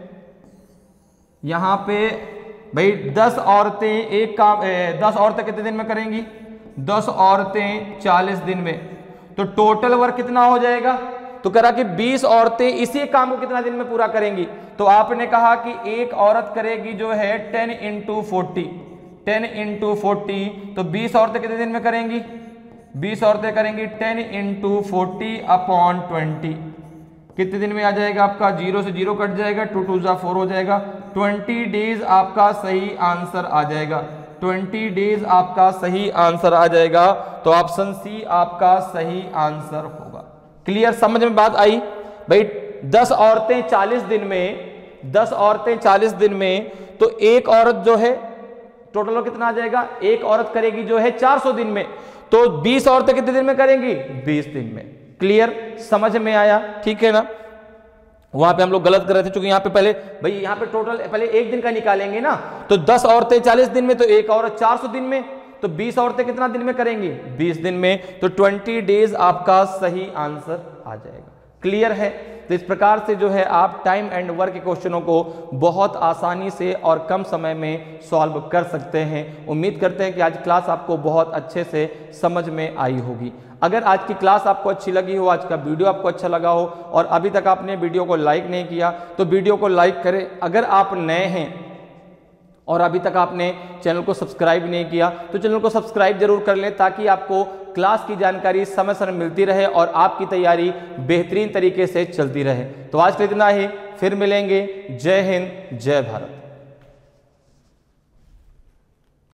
यहां पे भाई दस औरतें एक काम ए, दस औरतें कितने दिन में करेंगी, दस औरतें चालीस दिन में, तो टोटल वर्क कितना हो जाएगा। तो कह रहा कि बीस औरतें इसी काम को कितना दिन में पूरा करेंगी। तो आपने कहा कि एक औरत करेगी जो है ten into forty, ten into forty, तो बीस औरतें कितने दिन में करेंगी, बीस औरतें करेंगी ten into forty upon twenty. कितने दिन में आ जाएगा आपका, जीरो से जीरो कट जाएगा, टू टू जा फोर हो जाएगा, ट्वेंटी डेज आपका सही आंसर आ जाएगा, ट्वेंटी डेज आपका सही आंसर आ जाएगा। तो ऑप्शन सी आपका सही आंसर होगा। क्लियर, समझ में बात आई भाई। दस औरतें चालीस दिन में, दस औरतें चालीस दिन में, तो एक औरत जो है टोटल कितना आ जाएगा, एक औरत करेगी जो है चार सौ दिन में, तो बीस औरतें कितने दिन में करेंगी, बीस दिन में। क्लियर, समझ में आया, ठीक है ना। वहां पे हम लोग गलत कर रहे थे, क्योंकि यहाँ पे पहले भाई यहाँ पे टोटल पहले एक दिन का निकालेंगे ना, तो दस औरतें चालीस दिन में, तो एक औरत चार सौ दिन में, तो बीस औरतें कितना दिन में करेंगी, बीस दिन में, तो बीस डेज आपका सही आंसर आ जाएगा। क्लियर है। तो इस प्रकार से जो है आप टाइम एंड वर्क के क्वेश्चनों को बहुत आसानी से और कम समय में सॉल्व कर सकते हैं। उम्मीद करते हैं कि आज क्लास आपको बहुत अच्छे से समझ में आई होगी। अगर आज की क्लास आपको अच्छी लगी हो, आज का वीडियो आपको अच्छा लगा हो और अभी तक आपने वीडियो को लाइक नहीं किया तो वीडियो को लाइक करें। अगर आप नए हैं और अभी तक आपने चैनल को सब्सक्राइब नहीं किया तो चैनल को सब्सक्राइब जरूर कर लें, ताकि आपको क्लास की जानकारी समय समय मिलती रहे और आपकी तैयारी बेहतरीन तरीके से चलती रहे। तो आज के लिए इतना ही, फिर मिलेंगे। जय हिंद, जय भारत।